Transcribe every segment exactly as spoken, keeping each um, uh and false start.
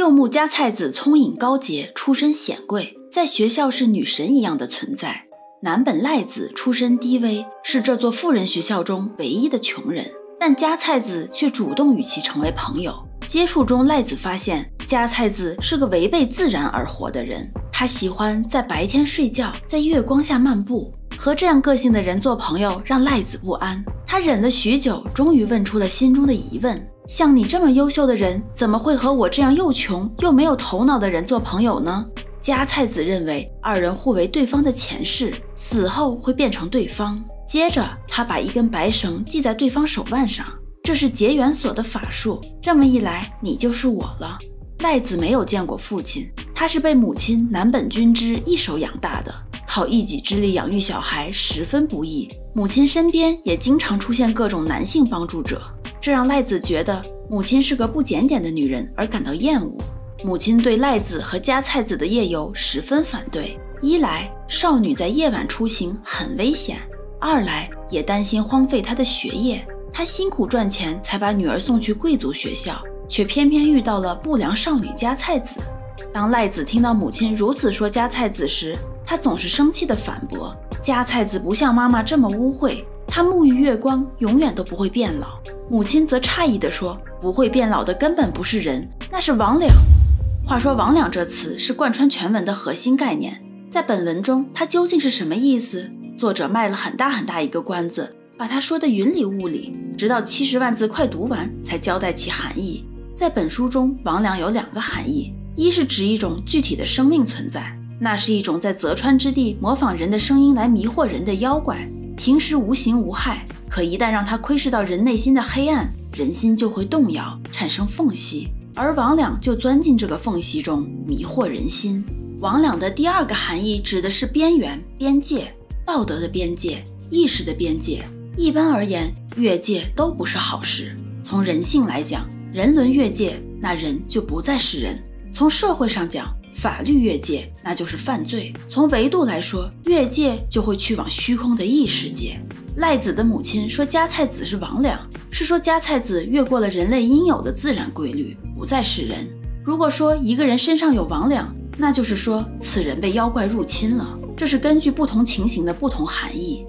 柚木加菜子聪颖高洁，出身显贵，在学校是女神一样的存在。南本赖子出身低微，是这座富人学校中唯一的穷人，但加菜子却主动与其成为朋友。接触中，赖子发现加菜子是个违背自然而活的人，他喜欢在白天睡觉，在月光下漫步。和这样个性的人做朋友让赖子不安，他忍了许久，终于问出了心中的疑问：像你这么优秀的人，怎么会和我这样又穷又没有头脑的人做朋友呢？加菜子认为二人互为对方的前世，死后会变成对方。接着他把一根白绳系在对方手腕上，这是结缘锁的法术，这么一来你就是我了。赖子没有见过父亲，他是被母亲南本君之一手养大的，靠一己之力养育小孩十分不易，母亲身边也经常出现各种男性帮助者，这让赖子觉得母亲是个不检点的女人而感到厌恶。母亲对赖子和加菜子的夜游十分反对，一来少女在夜晚出行很危险，二来也担心荒废她的学业，她辛苦赚钱才把女儿送去贵族学校，却偏偏遇到了不良少女加菜子。当赖子听到母亲如此说加菜子时，她总是生气地反驳：加菜子不像妈妈这么污秽，她沐浴月光永远都不会变老。母亲则诧异地说：不会变老的根本不是人，那是魍魉。话说魍魉这词是贯穿全文的核心概念，在本文中它究竟是什么意思？作者卖了很大很大一个关子，把它说得云里雾里，直到七十万字快读完才交代其含义。在本书中，魍魉有两个含义，一是指一种具体的生命存在，那是一种在泽川之地模仿人的声音来迷惑人的妖怪，平时无形无害，可一旦让它窥视到人内心的黑暗，人心就会动摇，产生缝隙，而魍魉就钻进这个缝隙中，迷惑人心。魍魉的第二个含义指的是边缘、边界，道德的边界、意识的边界。一般而言，越界都不是好事。从人性来讲，人伦越界，那人就不再是人；从社会上讲，法律越界，那就是犯罪；从维度来说，越界就会去往虚空的异世界。赖子的母亲说加菜子是魍魉，是说加菜子越过了人类应有的自然规律，不再是人。如果说一个人身上有魍魉，那就是说此人被妖怪入侵了，这是根据不同情形的不同含义。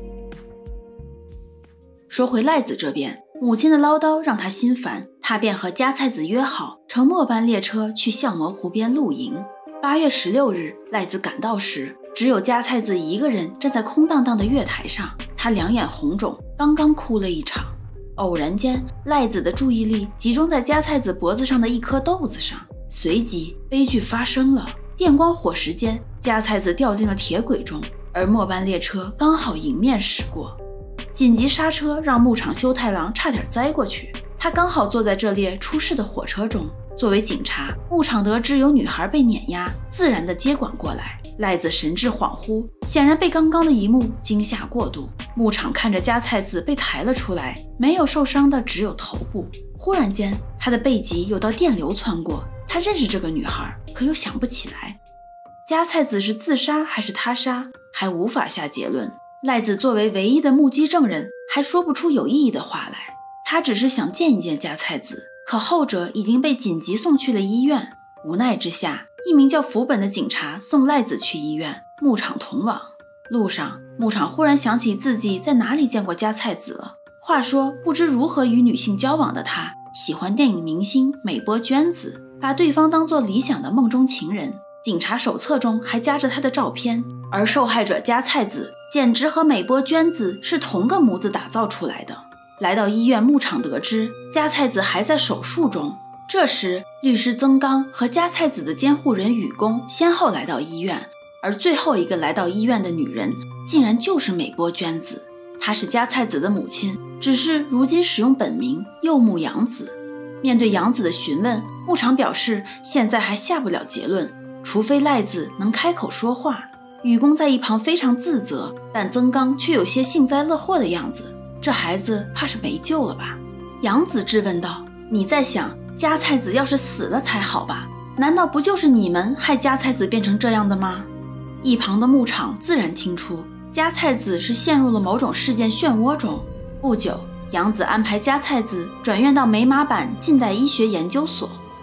说回赖子这边，母亲的唠叨让他心烦，他便和加菜子约好乘末班列车去相模湖边露营。八月十六日，赖子赶到时，只有加菜子一个人站在空荡荡的月台上，他两眼红肿，刚刚哭了一场。偶然间，赖子的注意力集中在加菜子脖子上的一颗豆子上，随即悲剧发生了。电光火石间，加菜子掉进了铁轨中，而末班列车刚好迎面驶过。紧急刹车让牧场修太郎差点栽过去，他刚好坐在这列出事的火车中。作为警察，牧场得知有女孩被碾压，自然地接管过来。赖子神志恍惚，显然被刚刚的一幕惊吓过度。牧场看着加菜子被抬了出来，没有受伤的只有头部。忽然间，他的背脊有道电流窜过，他认识这个女孩，可又想不起来。加菜子是自杀还是他杀，还无法下结论。赖子作为唯一的目击证人，还说不出有意义的话来。他只是想见一见加菜子，可后者已经被紧急送去了医院。无奈之下，一名叫福本的警察送赖子去医院，牧场同往。路上，牧场忽然想起自己在哪里见过加菜子了。话说，不知如何与女性交往的他，喜欢电影明星美波娟子，把对方当作理想的梦中情人。警察手册中还夹着她的照片，而受害者加菜子简直和美波娟子是同个模子打造出来的。来到医院，牧场得知加菜子还在手术中。这时，律师曾刚和加菜子的监护人雨宫先后来到医院，而最后一个来到医院的女人竟然就是美波娟子。她是加菜子的母亲，只是如今使用本名柚木洋子。面对洋子的询问，牧场表示现在还下不了结论，除非赖子能开口说话。雨宫在一旁非常自责，但曾刚却有些幸灾乐祸的样子，这孩子怕是没救了吧？洋子质问道：你在想加菜子要是死了才好吧？难道不就是你们害加菜子变成这样的吗？一旁的牧场自然听出加菜子是陷入了某种事件漩涡中。不久，洋子安排加菜子转院到美马坂近代医学研究所，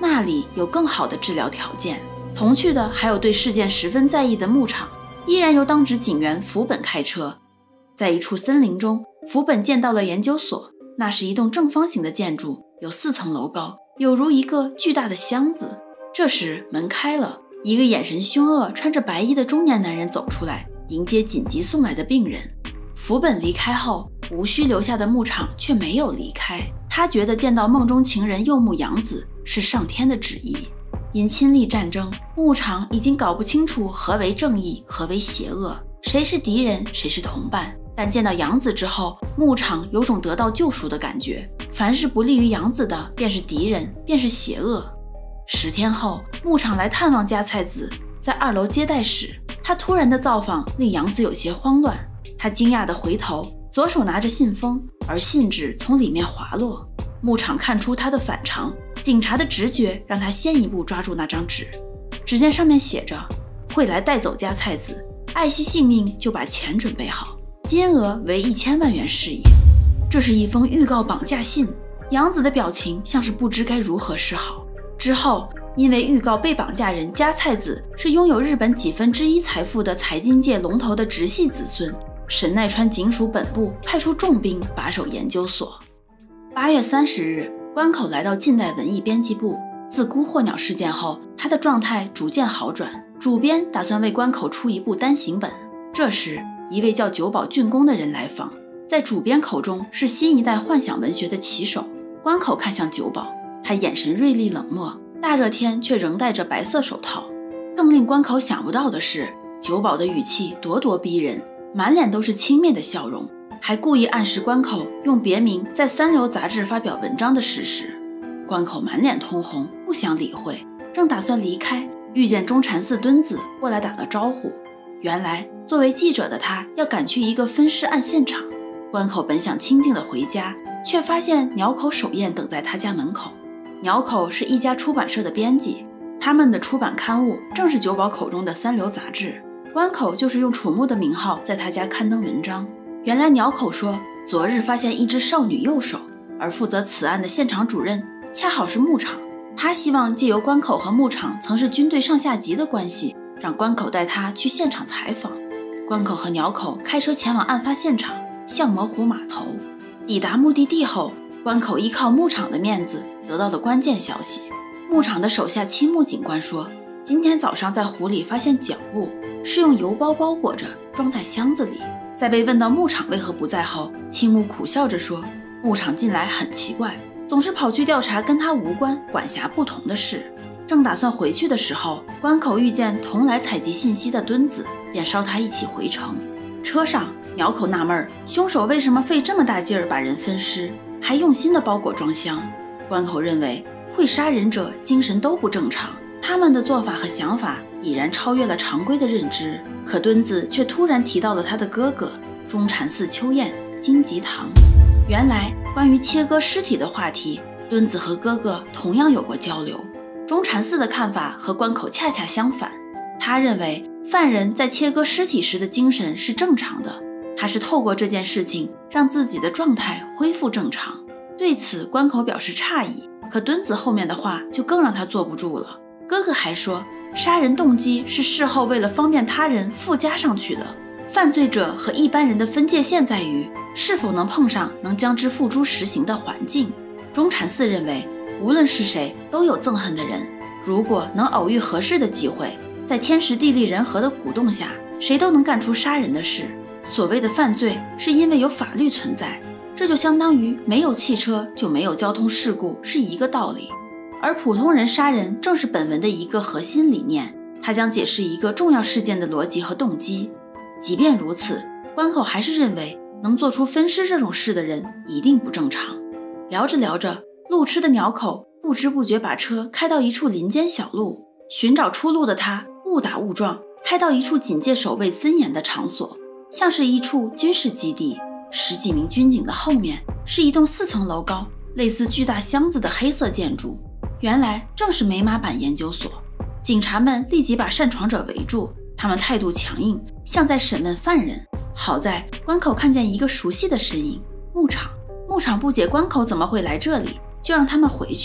那里有更好的治疗条件。同去的还有对事件十分在意的牧场，依然由当值警员福本开车。在一处森林中，福本见到了研究所，那是一栋正方形的建筑，有四层楼高，有如一个巨大的箱子。这时门开了，一个眼神凶恶、穿着白衣的中年男人走出来，迎接紧急送来的病人。福本离开后，无需留下的牧场却没有离开。他觉得见到梦中情人柚木洋子是上天的旨意。因亲历战争，牧场已经搞不清楚何为正义，何为邪恶，谁是敌人，谁是同伴。但见到洋子之后，牧场有种得到救赎的感觉。凡是不利于洋子的，便是敌人，便是邪恶。十天后，牧场来探望加菜子，在二楼接待时，他突然的造访令洋子有些慌乱。他惊讶地回头，左手拿着信封，而信纸从里面滑落。牧场看出他的反常，警察的直觉让他先一步抓住那张纸。只见上面写着：会来带走加菜子，爱惜性命就把钱准备好，金额为一千万元是也。这是一封预告绑架信。洋子的表情像是不知该如何是好。之后，因为预告被绑架人加菜子是拥有日本几分之一财富的财经界龙头的直系子孙，神奈川警署本部派出重兵把守研究所。八月三十日，关口来到近代文艺编辑部。自孤鹤鸟事件后，他的状态逐渐好转。主编打算为关口出一部单行本。这时，一位叫久保俊公的人来访，在主编口中是新一代幻想文学的旗手。关口看向久保，他眼神锐利冷漠，大热天却仍戴着白色手套。更令关口想不到的是，久保的语气咄咄逼人，满脸都是轻蔑的笑容，还故意暗示关口用别名在三流杂志发表文章的事实。关口满脸通红，不想理会，正打算离开，遇见中禅寺敦子过来打了招呼。原来作为记者的他要赶去一个分尸案现场。关口本想清静地回家，却发现鸟口守宴等在他家门口。鸟口是一家出版社的编辑，他们的出版刊物正是久保口中的三流杂志。关口就是用楚木的名号在他家刊登文章。原来鸟口说，昨日发现一只少女右手，而负责此案的现场主任恰好是牧场。他希望借由关口和牧场曾是军队上下级的关系，让关口带他去现场采访。关口和鸟口开车前往案发现场象魔湖码头。抵达目的地后，关口依靠牧场的面子得到了关键消息。牧场的手下青木警官说，今天早上在湖里发现脚布，是用邮包包裹着装在箱子里。在被问到牧场为何不在后，青木苦笑着说，牧场近来很奇怪，总是跑去调查跟他无关、管辖不同的事。正打算回去的时候，关口遇见同来采集信息的敦子，便捎他一起回城。车上，鸟口纳闷凶手为什么费这么大劲儿把人分尸，还用心的包裹装箱。关口认为会杀人者精神都不正常，他们的做法和想法已然超越了常规的认知。可敦子却突然提到了他的哥哥中禅寺秋彦、金吉堂。原来关于切割尸体的话题，敦子和哥哥同样有过交流。中禅寺的看法和关口恰恰相反，他认为犯人在切割尸体时的精神是正常的，他是透过这件事情让自己的状态恢复正常。对此关口表示诧异，可敦子后面的话就更让他坐不住了。哥哥还说，杀人动机是事后为了方便他人附加上去的，犯罪者和一般人的分界线在于是否能碰上能将之付诸实行的环境。中禅寺认为，无论是谁都有憎恨的人，如果能偶遇合适的机会，在天时地利人和的鼓动下，谁都能干出杀人的事。所谓的犯罪是因为有法律存在，这就相当于没有汽车就没有交通事故是一个道理。而普通人杀人正是本文的一个核心理念，它将解释一个重要事件的逻辑和动机。即便如此，关口还是认为能做出分尸这种事的人一定不正常。聊着聊着，路痴的鸟口不知不觉把车开到一处林间小路，寻找出路的他误打误撞开到一处警戒守卫森严的场所，像是一处军事基地。十几名军警的后面是一栋四层楼高、类似巨大箱子的黑色建筑，原来正是美马坂研究所。警察们立即把擅闯者围住，他们态度强硬，像在审问犯人。好在关口看见一个熟悉的身影，牧场。牧场不解关口怎么会来这里，就让他们回去。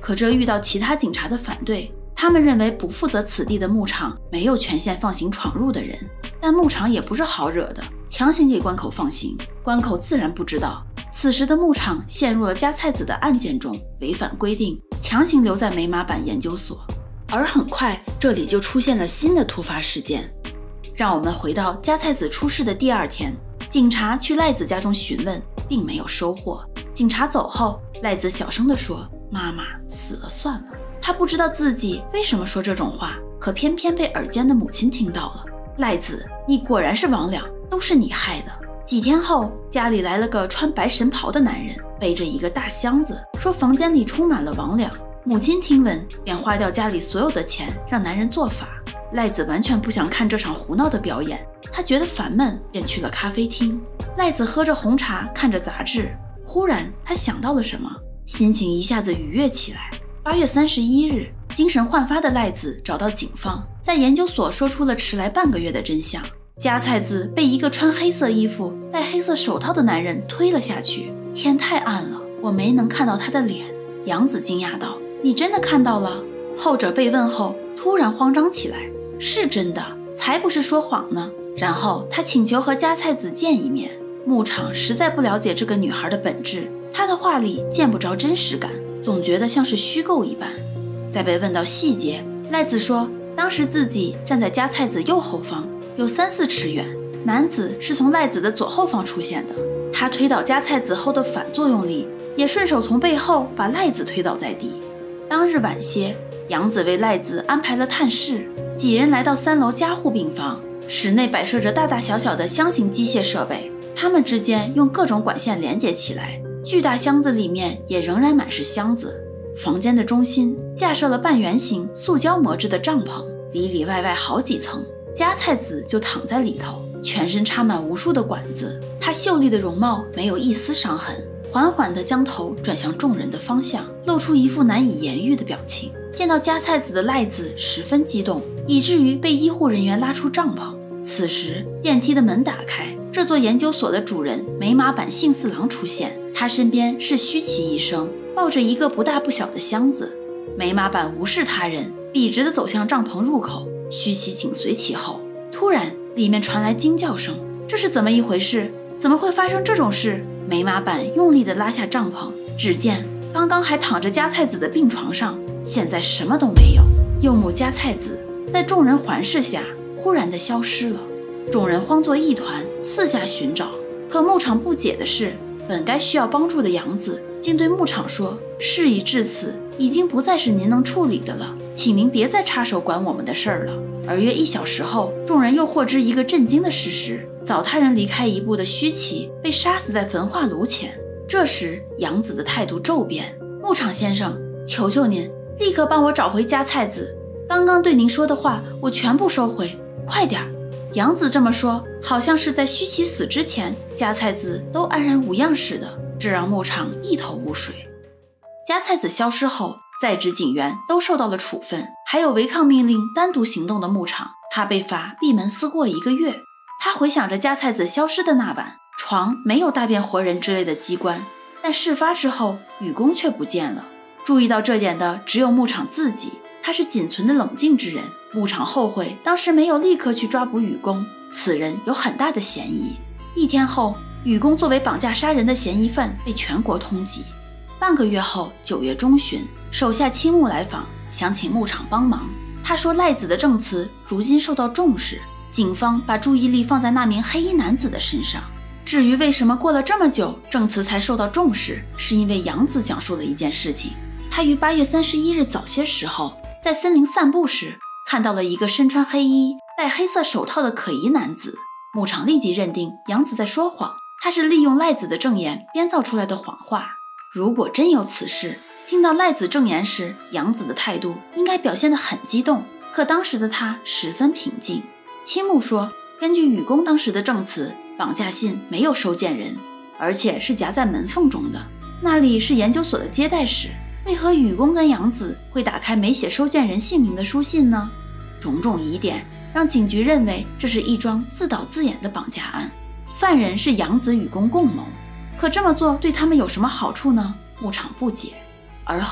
可这遇到其他警察的反对，他们认为不负责此地的牧场没有权限放行闯入的人。但牧场也不是好惹的，强行给关口放行，关口自然不知道。此时的牧场陷入了加菜子的案件中，违反规定，强行留在美马坂研究所。而很快，这里就出现了新的突发事件。让我们回到加菜子出事的第二天，警察去赖子家中询问，并没有收获。警察走后，赖子小声地说：“妈妈死了算了。”他不知道自己为什么说这种话，可偏偏被耳尖的母亲听到了。赖子，你果然是魍魉，都是你害的。几天后，家里来了个穿白神袍的男人，背着一个大箱子，说房间里充满了魍魉。母亲听闻，便花掉家里所有的钱，让男人做法。赖子完全不想看这场胡闹的表演，他觉得烦闷，便去了咖啡厅。赖子喝着红茶，看着杂志，忽然他想到了什么，心情一下子愉悦起来。八月三十一日，精神焕发的赖子找到警方，在研究所说出了迟来半个月的真相。加菜子被一个穿黑色衣服、戴黑色手套的男人推了下去。天太暗了，我没能看到他的脸。杨子惊讶道：“你真的看到了？”后者被问后，突然慌张起来：“是真的，才不是说谎呢。”然后他请求和加菜子见一面。牧场实在不了解这个女孩的本质，她的话里见不着真实感，总觉得像是虚构一般。在被问到细节，赖子说，当时自己站在加菜子右后方，有三四尺远，男子是从赖子的左后方出现的。他推倒加菜子后的反作用力，也顺手从背后把赖子推倒在地。当日晚些，杨子为赖子安排了探视，几人来到三楼加护病房，室内摆设着大大小小的箱型机械设备，它们之间用各种管线连接起来。巨大箱子里面也仍然满是箱子。房间的中心架设了半圆形塑胶磨制的帐篷，里里外外好几层。加菜子就躺在里头，全身插满无数的管子。她秀丽的容貌没有一丝伤痕，缓缓地将头转向众人的方向，露出一副难以言喻的表情。见到加菜子的赖子十分激动，以至于被医护人员拉出帐篷。此时电梯的门打开，这座研究所的主人美马坂幸四郎出现，他身边是须崎医生，抱着一个不大不小的箱子。美马坂无视他人，笔直地走向帐篷入口，须崎紧随其后。突然里面传来惊叫声，这是怎么一回事？怎么会发生这种事？美马坂用力地拉下帐篷，只见刚刚还躺着加菜子的病床上，现在什么都没有。幼母加菜子在众人环视下忽然地消失了。众人慌作一团，四下寻找。可牧场不解的是，本该需要帮助的杨子竟对牧场说，事已至此，已经不再是您能处理的了，请您别再插手管我们的事儿了。而约一小时后，众人又获知一个震惊的事实，早他人离开一步的须崎被杀死在焚化炉前。这时杨子的态度骤变，牧场先生，求求您立刻帮我找回加菜子，刚刚对您说的话我全部收回，快点。杨子这么说，好像是在须崎死之前，加菜子都安然无恙似的，这让牧场一头雾水。加菜子消失后，在职警员都受到了处分，还有违抗命令单独行动的牧场，他被罚闭门思过一个月。他回想着加菜子消失的那晚，床没有大便活人之类的机关，但事发之后雨宫却不见了。注意到这点的只有牧场自己，他是仅存的冷静之人。牧场后悔当时没有立刻去抓捕雨宫，此人有很大的嫌疑。一天后，雨宫作为绑架杀人的嫌疑犯被全国通缉。半个月后，九月中旬，手下青木来访，想请牧场帮忙。他说赖子的证词如今受到重视，警方把注意力放在那名黑衣男子的身上。至于为什么过了这么久证词才受到重视，是因为杨子讲述了一件事情。他于八月三十一日早些时候在森林散步时，看到了一个身穿黑衣、戴黑色手套的可疑男子。牧场立即认定杨子在说谎，他是利用赖子的证言编造出来的谎话。如果真有此事，听到赖子证言时，杨子的态度应该表现得很激动，可当时的他十分平静。青木说，根据雨宫当时的证词，绑架信没有收件人，而且是夹在门缝中的，那里是研究所的接待室，为何雨宫跟杨子会打开没写收件人姓名的书信呢？种种疑点让警局认为这是一桩自导自演的绑架案，犯人是杨子雨宫共谋。可这么做对他们有什么好处呢？牧场不解。而后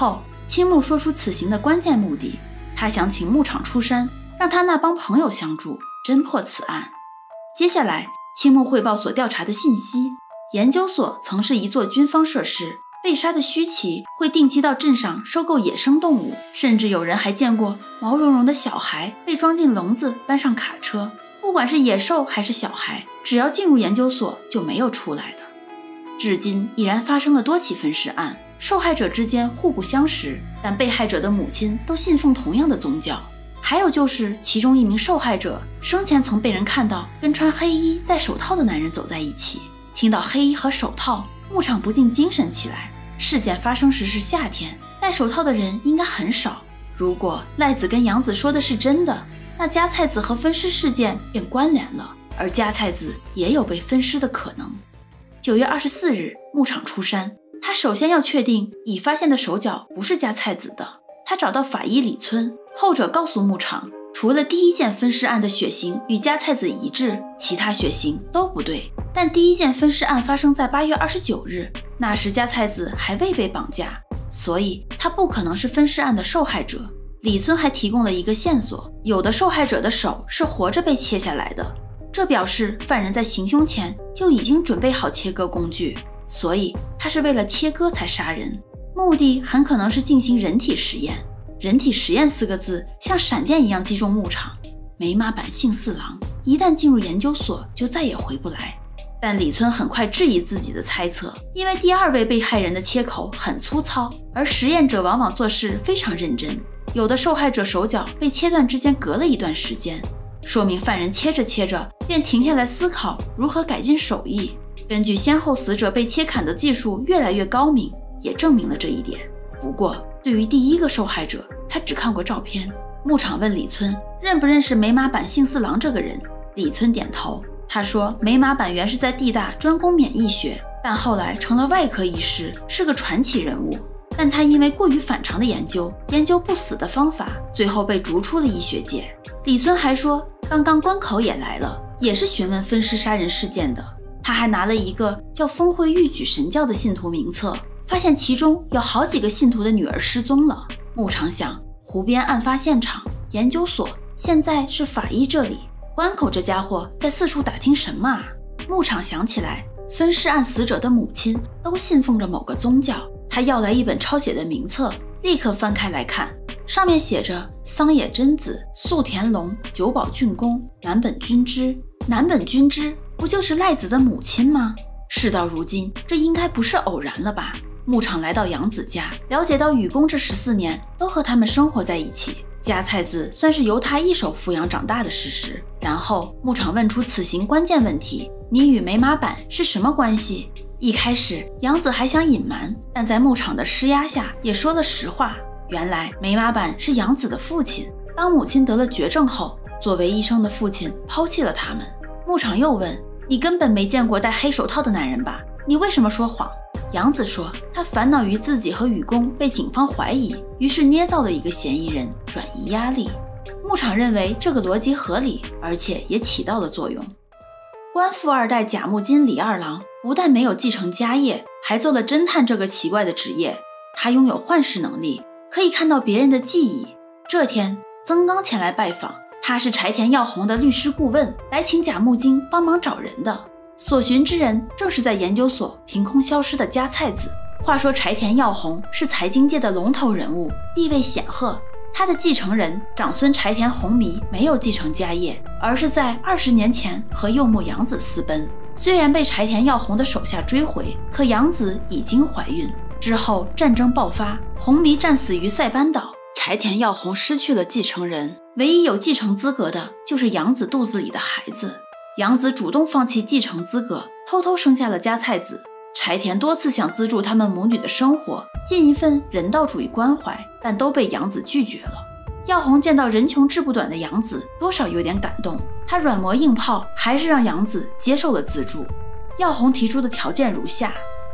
青木说出此行的关键目的，他想请牧场出山，让他那帮朋友相助，侦破此案。接下来，青木汇报所调查的信息，研究所曾是一座军方设施，被杀的须崎会定期到镇上收购野生动物，甚至有人还见过毛茸茸的小孩被装进笼子搬上卡车。不管是野兽还是小孩，只要进入研究所就没有出来的。至今已然发生了多起分尸案，受害者之间互不相识，但被害者的母亲都信奉同样的宗教。还有就是其中一名受害者生前曾被人看到跟穿黑衣戴手套的男人走在一起。听到黑衣和手套，牧场不禁精神起来。事件发生时是夏天，戴手套的人应该很少。如果赖子跟杨子说的是真的，那加菜子和分尸事件便关联了，而加菜子也有被分尸的可能。九月二十四日，牧场出山，他首先要确定已发现的手脚不是加菜子的。他找到法医李村，后者告诉牧场，除了第一件分尸案的血型与加菜子一致，其他血型都不对。但第一件分尸案发生在八月二十九日，那时加菜子还未被绑架，所以他不可能是分尸案的受害者。李村还提供了一个线索，有的受害者的手是活着被切下来的，这表示犯人在行凶前就已经准备好切割工具，所以他是为了切割才杀人，目的很可能是进行人体实验。人体实验四个字像闪电一样击中牧场。美马版幸四郎一旦进入研究所就再也回不来。但李村很快质疑自己的猜测，因为第二位被害人的切口很粗糙，而实验者往往做事非常认真。有的受害者手脚被切断之间隔了一段时间，说明犯人切着切着便停下来思考如何改进手艺。根据先后死者被切砍的技术越来越高明，也证明了这一点。不过对于第一个受害者，他只看过照片。牧场问李村认不认识美马版幸四郎这个人，李村点头。他说美马版原是在地大专攻免疫学，但后来成了外科医师，是个传奇人物。但他因为过于反常的研究，研究不死的方法，最后被逐出了医学界。李村还说，刚刚关口也来了，也是询问分尸杀人事件的。他还拿了一个叫峰会玉举神教的信徒名册，发现其中有好几个信徒的女儿失踪了。牧场想，湖边案发现场、研究所，现在是法医这里，关口这家伙在四处打听什么啊？牧场想起来，分尸案死者的母亲都信奉着某个宗教。他要来一本抄写的名册，立刻翻开来看，上面写着桑野真子、素田龙、久保俊公、南本君之。南本君之不就是赖子的母亲吗？事到如今，这应该不是偶然了吧？牧场来到杨子家，了解到雨宫这十四年都和他们生活在一起，加菜子算是由他一手抚养长大的事实。然后牧场问出此行关键问题，你与美马版是什么关系？一开始杨子还想隐瞒，但在牧场的施压下也说了实话。原来美马版是杨子的父亲，当母亲得了绝症后，作为医生的父亲抛弃了他们。牧场又问，你根本没见过戴黑手套的男人吧？你为什么说谎？杨子说，他烦恼于自己和雨宫被警方怀疑，于是捏造了一个嫌疑人，转移压力。牧场认为这个逻辑合理，而且也起到了作用。官富二代甲木金李二郎不但没有继承家业，还做了侦探这个奇怪的职业。他拥有幻视能力，可以看到别人的记忆。这天，曾刚前来拜访，他是柴田耀弘的律师顾问，来请甲木金帮忙找人的。所寻之人正是在研究所凭空消失的加菜子。话说柴田耀弘是财经界的龙头人物，地位显赫。他的继承人长孙柴田弘弥没有继承家业，而是在二十年前和幼木洋子私奔。虽然被柴田耀弘的手下追回，可洋子已经怀孕。之后战争爆发，弘弥战死于塞班岛，柴田耀弘失去了继承人，唯一有继承资格的就是洋子肚子里的孩子。洋子主动放弃继承资格，偷偷生下了加菜子。柴田多次想资助他们母女的生活，尽一份人道主义关怀，但都被洋子拒绝了。耀弘见到人穷志不短的洋子，多少有点感动，他软磨硬泡，还是让洋子接受了资助。耀弘提出的条件如下：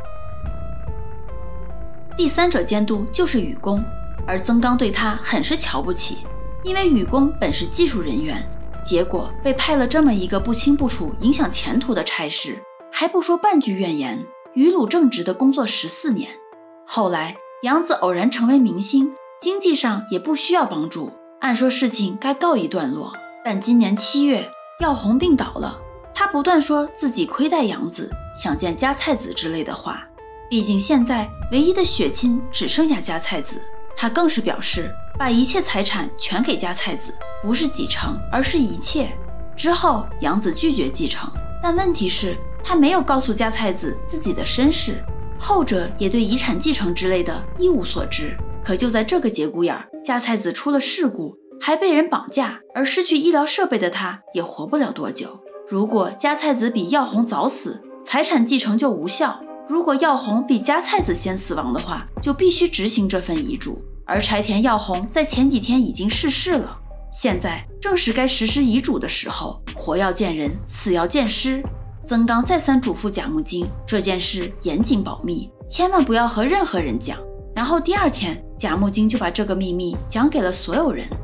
第三者监督就是雨宫，而曾刚对他很是瞧不起，因为雨宫本是技术人员，结果被派了这么一个不清不楚影响前途的差事，还不说半句怨言，雨鲁正直的工作十四年。后来杨子偶然成为明星，经济上也不需要帮助，按说事情该告一段落。但今年七月，耀红病倒了，他不断说自己亏待杨子，想见加菜子之类的话。毕竟现在唯一的血亲只剩下加菜子，他更是表示把一切财产全给加菜子，不是几成，而是一切。之后杨子拒绝继承，但问题是他没有告诉加菜子自己的身世，后者也对遗产继承之类的一无所知。可就在这个节骨眼，加菜子出了事故，还被人绑架，而失去医疗设备的他也活不了多久。如果加菜子比耀红早死，财产继承就无效；如果耀红比加菜子先死亡的话，就必须执行这份遗嘱。而柴田耀红在前几天已经逝世了，现在正是该实施遗嘱的时候，活要见人，死要见尸。曾刚再三嘱咐贾木金，这件事严谨保密，千万不要和任何人讲。然后第二天，贾木金就把这个秘密讲给了所有人。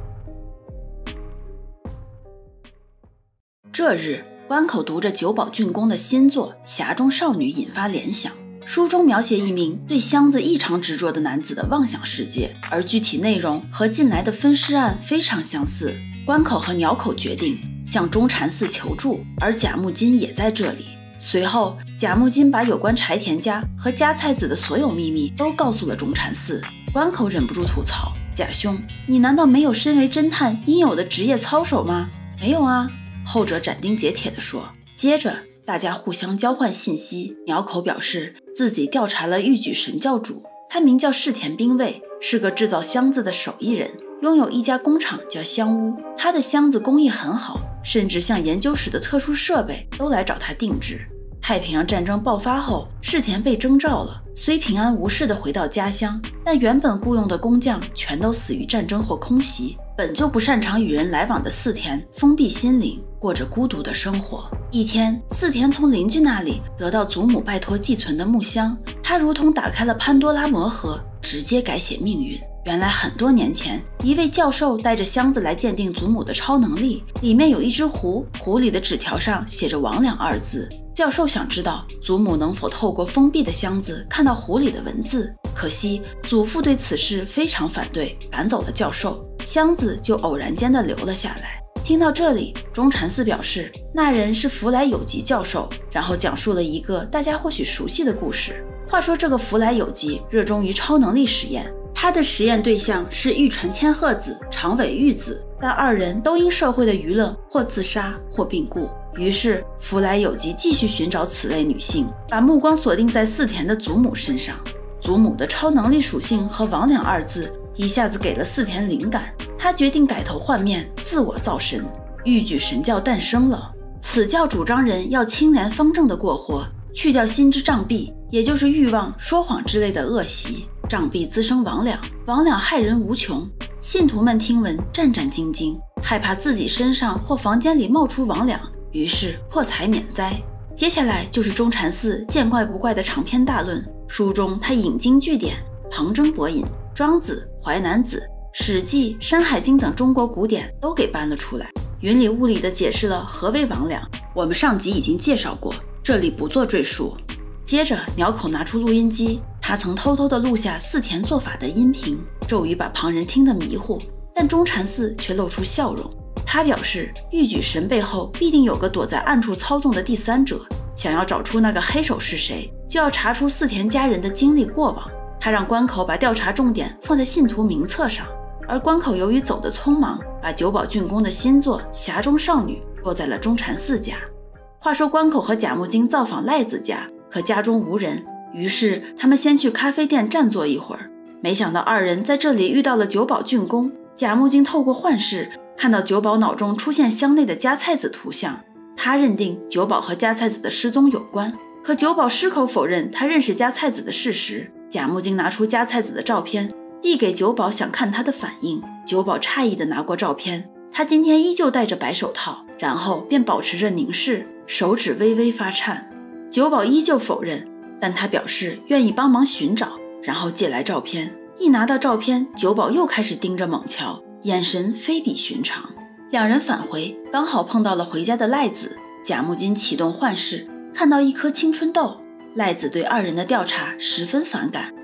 这日，关口读着久保俊公的新作《匣中少女》，引发联想。书中描写一名对箱子异常执着的男子的妄想世界，而具体内容和近来的分尸案非常相似。关口和鸟口决定向中禅寺求助，而贾木金也在这里。随后，贾木金把有关柴田家和加菜子的所有秘密都告诉了中禅寺。关口忍不住吐槽：“贾兄，你难道没有身为侦探应有的职业操守吗？”“没有啊。”后者斩钉截铁地说。接着大家互相交换信息，鸟口表示自己调查了玉举神教主，他名叫世田兵卫，是个制造箱子的手艺人，拥有一家工厂叫香屋，他的箱子工艺很好，甚至像研究室的特殊设备都来找他定制。太平洋战争爆发后，世田被征召了，虽平安无事地回到家乡，但原本雇佣的工匠全都死于战争或空袭。本就不擅长与人来往的四田封闭心灵，过着孤独的生活。一天，四田从邻居那里得到祖母拜托寄存的木箱，他如同打开了潘多拉魔盒，直接改写命运。原来很多年前，一位教授带着箱子来鉴定祖母的超能力，里面有一只壶，壶里的纸条上写着魍魉二字。教授想知道祖母能否透过封闭的箱子看到壶里的文字，可惜祖父对此事非常反对，赶走了教授，箱子就偶然间的留了下来。听到这里，中禅寺表示那人是福来有吉教授，然后讲述了一个大家或许熟悉的故事。话说这个福来有吉热衷于超能力实验，他的实验对象是玉传千鹤子、长尾玉子，但二人都因社会的舆论或自杀或病故。于是福来有吉继续寻找此类女性，把目光锁定在四田的祖母身上。祖母的超能力属性和魍魉二字一下子给了四田灵感，他决定改头换面，自我造神。玉举神教诞生了，此教主张人要清廉方正的过活，去掉心之障蔽，也就是欲望、说谎之类的恶习。障蔽滋生魍魉，魍魉害人无穷。信徒们听闻战战兢兢，害怕自己身上或房间里冒出魍魉，于是破财免灾。接下来就是中禅寺见怪不怪的长篇大论，书中他引经据典，旁征博引，庄子、淮南子、史记、山海经等中国古典都给搬了出来，云里雾里地解释了何为魍魉。我们上集已经介绍过，这里不做赘述。接着鸟口拿出录音机，他曾偷偷地录下四田做法的音频，咒语把旁人听得迷糊，但中禅寺却露出笑容。他表示玉举神背后必定有个躲在暗处操纵的第三者，想要找出那个黑手是谁，就要查出四田家人的经历过往。他让关口把调查重点放在信徒名册上，而关口由于走得匆忙，把久保俊公的新作《匣中少女》落在了中禅寺家。话说关口和贾木金造访赖子家，可家中无人，于是他们先去咖啡店暂坐一会儿。没想到二人在这里遇到了久保俊公。贾木金透过幻视看到久保脑中出现箱内的加菜子图像，他认定久保和加菜子的失踪有关，可久保矢口否认他认识加菜子的事实。贾木金拿出加菜子的照片递给久保，想看他的反应。久保诧异地拿过照片，他今天依旧戴着白手套，然后便保持着凝视，手指微微发颤。久保依旧否认，但他表示愿意帮忙寻找，然后借来照片。一拿到照片，久保又开始盯着猛瞧，眼神非比寻常。两人返回，刚好碰到了回家的赖子。贾木金启动幻视，看到一颗青春痘。赖子对二人的调查十分反感，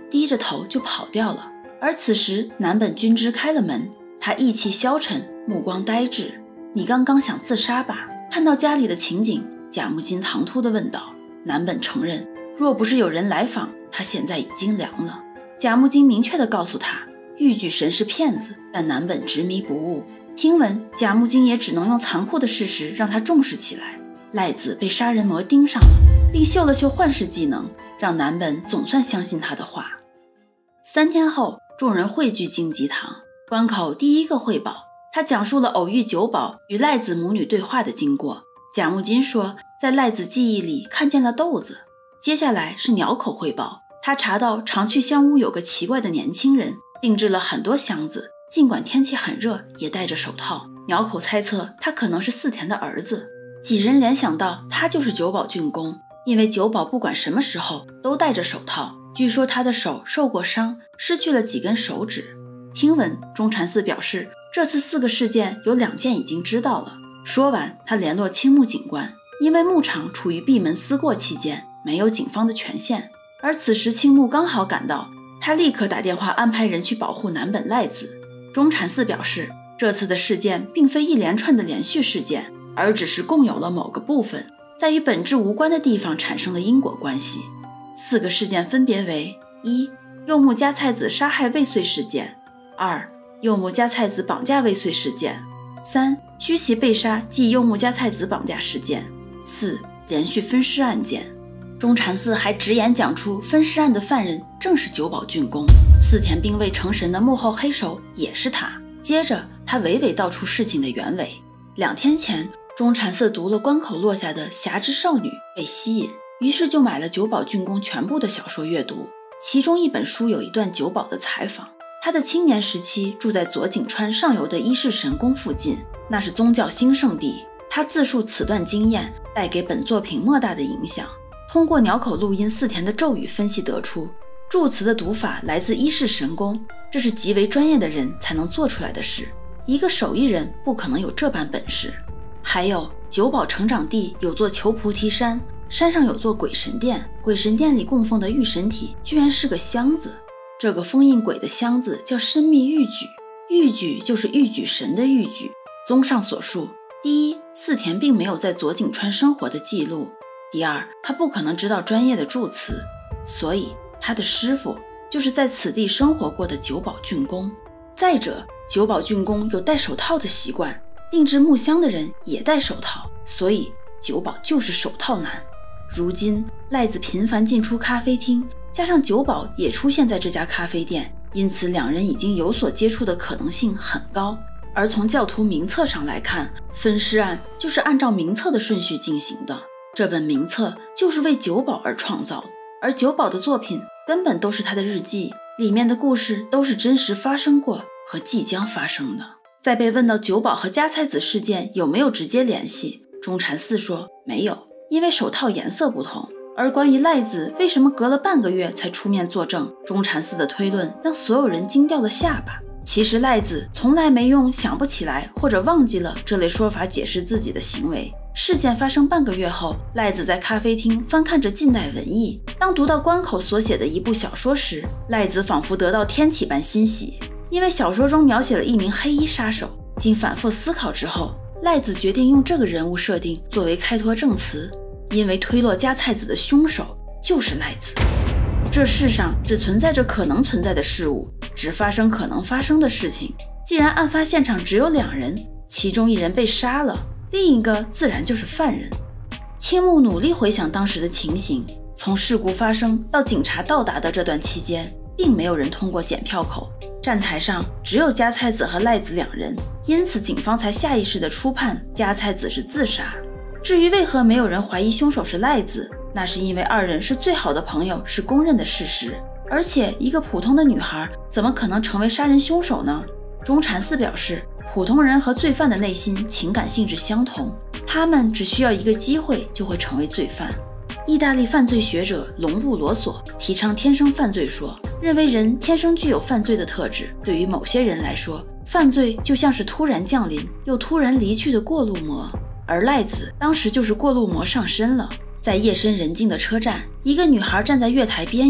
低着头就跑掉了。而此时南本君之开了门，他意气消沉，目光呆滞。你刚刚想自杀吧？看到家里的情景，贾木金唐突地问道。南本承认，若不是有人来访，他现在已经凉了。贾木金明确地告诉他，玉举神是骗子，但南本执迷不悟。听闻，贾木金也只能用残酷的事实让他重视起来。赖子被杀人魔盯上了，并秀了秀幻视技能，让南本总算相信他的话。三天后，众人汇聚竞技堂，关口第一个汇报，他讲述了偶遇九保与赖子母女对话的经过。贾木金说，在赖子记忆里看见了豆子。接下来是鸟口汇报，他查到常去香屋有个奇怪的年轻人，定制了很多箱子，尽管天气很热，也戴着手套。鸟口猜测他可能是四田的儿子，几人联想到他就是九保郡公，因为九保不管什么时候都戴着手套，据说他的手受过伤，失去了几根手指。听闻，中禅寺表示，这次四个事件有两件已经知道了。说完，他联络青木警官，因为牧场处于闭门思过期间，没有警方的权限。而此时青木刚好赶到，他立刻打电话安排人去保护南本赖子。中禅寺表示，这次的事件并非一连串的连续事件，而只是共有了某个部分，在与本质无关的地方产生了因果关系。四个事件分别为：一、柚木加菜子杀害未遂事件；二、柚木加菜子绑架未遂事件；三、须崎被杀即柚木加菜子绑架事件；四、连续分尸案件。中禅寺还直言讲出分尸案的犯人正是九保郡公，四田兵卫成神的幕后黑手也是他。接着他娓娓道出事情的原委。两天前，中禅寺读了关口落下的侠之少女，被吸引，于是就买了九保郡公全部的小说阅读。其中一本书有一段九保的采访，他的青年时期住在佐井川上游的伊势神宫附近，那是宗教兴盛地。他自述此段经验带给本作品莫大的影响。通过鸟口录音四田的咒语分析得出，祝词的读法来自伊势神宫，这是极为专业的人才能做出来的事，一个手艺人不可能有这般本事。还有九保成长地有座求菩提山，山上有座鬼神殿，鬼神殿里供奉的御神体居然是个箱子，这个封印鬼的箱子叫深密玉举，玉举就是玉举神的玉举。综上所述，第一，四田并没有在佐井川生活的记录；第二，他不可能知道专业的祝词，所以他的师傅就是在此地生活过的九保郡公。再者，九保郡公有戴手套的习惯，定制木箱的人也戴手套，所以九保就是手套男。如今赖子频繁进出咖啡厅，加上九保也出现在这家咖啡店，因此两人已经有所接触的可能性很高。而从教徒名册上来看，分尸案就是按照名册的顺序进行的，这本名册就是为九保而创造的，而九保的作品根本都是他的日记，里面的故事都是真实发生过和即将发生的。在被问到九保和加菜子事件有没有直接联系，中禅寺说没有，因为手套颜色不同。而关于赖子为什么隔了半个月才出面作证，中禅寺的推论让所有人惊掉了下巴。其实赖子从来没用想不起来或者忘记了这类说法解释自己的行为。事件发生半个月后，赖子在咖啡厅翻看着近代文艺，当读到关口所写的一部小说时，赖子仿佛得到天启般欣喜，因为小说中描写了一名黑衣杀手。经反复思考之后，赖子决定用这个人物设定作为开脱证词，因为推落加菜子的凶手就是赖子。这世上只存在着可能存在的事物，只发生可能发生的事情。既然案发现场只有两人，其中一人被杀了，另一个自然就是犯人。青木努力回想当时的情形，从事故发生到警察到达的这段期间，并没有人通过检票口，站台上只有加菜子和赖子两人，因此警方才下意识地初判加菜子是自杀。至于为何没有人怀疑凶手是赖子，那是因为二人是最好的朋友，是公认的事实。而且一个普通的女孩怎么可能成为杀人凶手呢？中禅寺表示，普通人和罪犯的内心情感性质相同，他们只需要一个机会就会成为罪犯。意大利犯罪学者隆布罗索提倡天生犯罪说，认为人天生具有犯罪的特质，对于某些人来说，犯罪就像是突然降临又突然离去的过路魔，而赖子当时就是过路魔上身了。在夜深人静的车站，一个女孩站在月台边缘，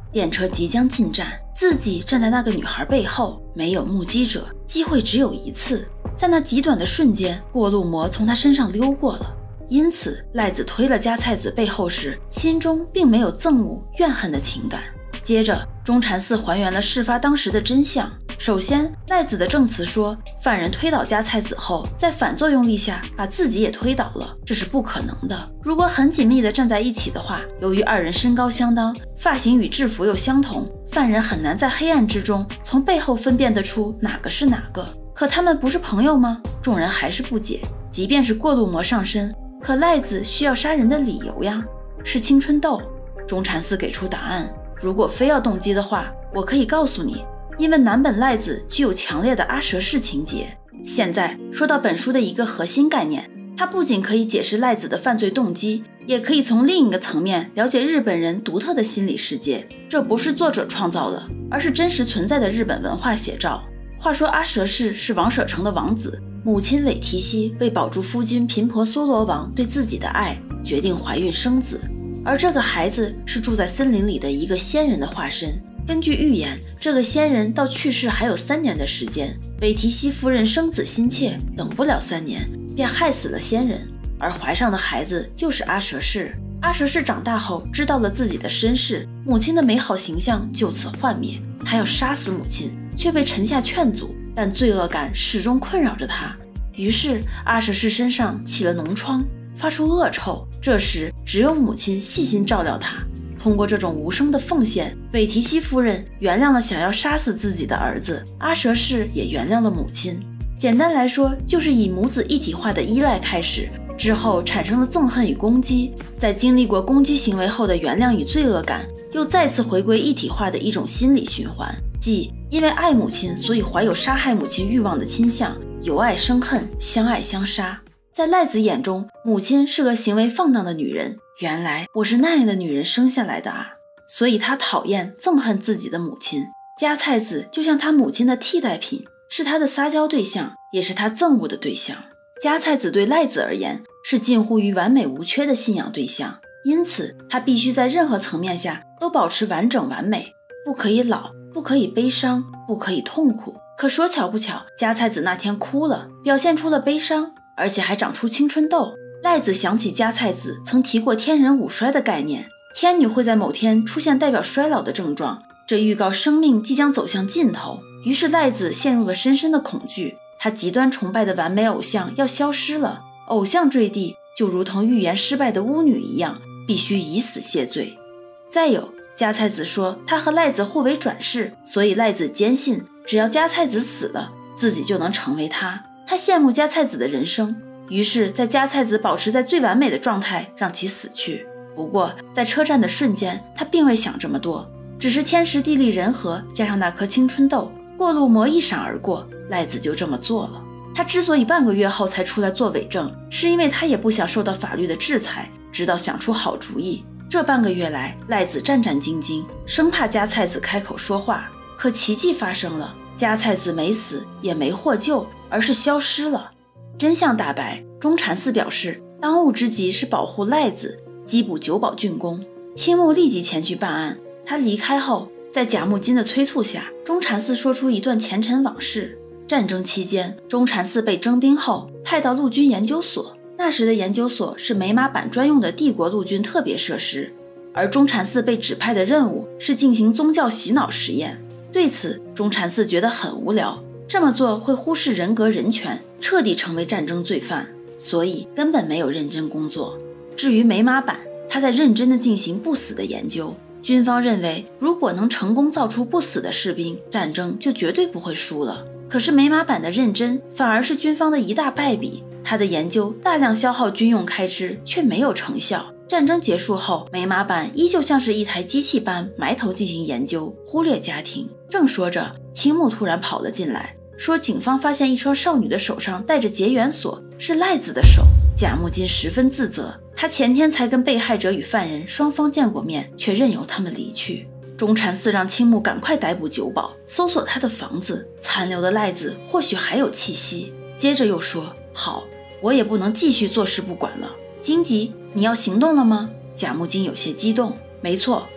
电车即将进站，自己站在那个女孩背后，没有目击者，机会只有一次。在那极短的瞬间，过路魔从他身上溜过了。因此，赖子推了加菜子背后时，心中并没有憎恶、怨恨的情感。接着，中禅寺还原了事发当时的真相。首先，赖子的证词说，犯人推倒加菜子后，在反作用力下把自己也推倒了，这是不可能的。如果很紧密地站在一起的话，由于二人身高相当，发型与制服又相同，犯人很难在黑暗之中从背后分辨得出哪个是哪个。可他们不是朋友吗？众人还是不解。即便是过路魔上身，可赖子需要杀人的理由呀，是青春痘。中禅寺给出答案，如果非要动机的话，我可以告诉你，因为南本赖子具有强烈的阿蛇式情节。现在说到本书的一个核心概念，它不仅可以解释赖子的犯罪动机，也可以从另一个层面了解日本人独特的心理世界。这不是作者创造的，而是真实存在的日本文化写照。话说阿蛇氏是王舍城的王子，母亲韦提希为保住夫君频婆娑罗王对自己的爱，决定怀孕生子。而这个孩子是住在森林里的一个仙人的化身。根据预言，这个仙人到去世还有三年的时间，韦提希夫人生子心切，等不了三年，便害死了仙人，而怀上的孩子就是阿蛇氏。阿蛇氏长大后知道了自己的身世，母亲的美好形象就此幻灭，他要杀死母亲，却被臣下劝阻，但罪恶感始终困扰着他。于是阿蛇氏身上起了脓疮，发出恶臭，这时只有母亲细心照料他。通过这种无声的奉献，韦提希夫人原谅了想要杀死自己的儿子，阿蛇氏也原谅了母亲。简单来说，就是以母子一体化的依赖开始，之后产生了憎恨与攻击，在经历过攻击行为后的原谅与罪恶感，又再次回归一体化的一种心理循环，即因为爱母亲，所以怀有杀害母亲欲望的倾向，由爱生恨，相爱相杀。在赖子眼中，母亲是个行为放荡的女人，原来我是那样的女人生下来的啊！所以他讨厌、憎恨自己的母亲。加菜子就像他母亲的替代品，是他的撒娇对象，也是他憎恶的对象。加菜子对赖子而言，是近乎于完美无缺的信仰对象，因此他必须在任何层面下都保持完整完美，不可以老，不可以悲伤，不可以痛苦。可说巧不巧，加菜子那天哭了，表现出了悲伤，而且还长出青春痘。赖子想起加菜子曾提过天人五衰的概念，天女会在某天出现代表衰老的症状，这预告生命即将走向尽头。于是赖子陷入了深深的恐惧，他极端崇拜的完美偶像要消失了，偶像坠地就如同预言失败的巫女一样，必须以死谢罪。再有，加菜子说他和赖子互为转世，所以赖子坚信只要加菜子死了，自己就能成为他。他羡慕加菜子的人生，于是在加菜子保持在最完美的状态让其死去。不过在车站的瞬间，他并未想这么多，只是天时地利人和加上那颗青春痘，过路魔一闪而过，赖子就这么做了。他之所以半个月后才出来做伪证，是因为他也不想受到法律的制裁，直到想出好主意。这半个月来，赖子战战兢兢，生怕加菜子开口说话。可奇迹发生了，加菜子没死，也没获救，而是消失了。真相大白，中禅寺表示当务之急是保护赖子，缉捕久保郡公。青木立即前去办案。他离开后，在甲木金的催促下，中禅寺说出一段前尘往事。战争期间，中禅寺被征兵后派到陆军研究所，那时的研究所是美马版专用的帝国陆军特别设施，而中禅寺被指派的任务是进行宗教洗脑实验。对此，中禅寺觉得很无聊，这么做会忽视人格人权，彻底成为战争罪犯，所以根本没有认真工作。至于美马版，他在认真地进行不死的研究。军方认为，如果能成功造出不死的士兵，战争就绝对不会输了。可是美马版的认真反而是军方的一大败笔，他的研究大量消耗军用开支，却没有成效。战争结束后，美马版依旧像是一台机器般埋头进行研究，忽略家庭。正说着，青木突然跑了进来，说警方发现一双少女的手上戴着结缘锁，是赖子的手。甲木金十分自责，他前天才跟被害者与犯人双方见过面，却任由他们离去。中禅寺让青木赶快逮捕久保，搜索他的房子，残留的赖子或许还有气息。接着又说，好，我也不能继续坐视不管了。荆棘，你要行动了吗？甲木金有些激动。没错，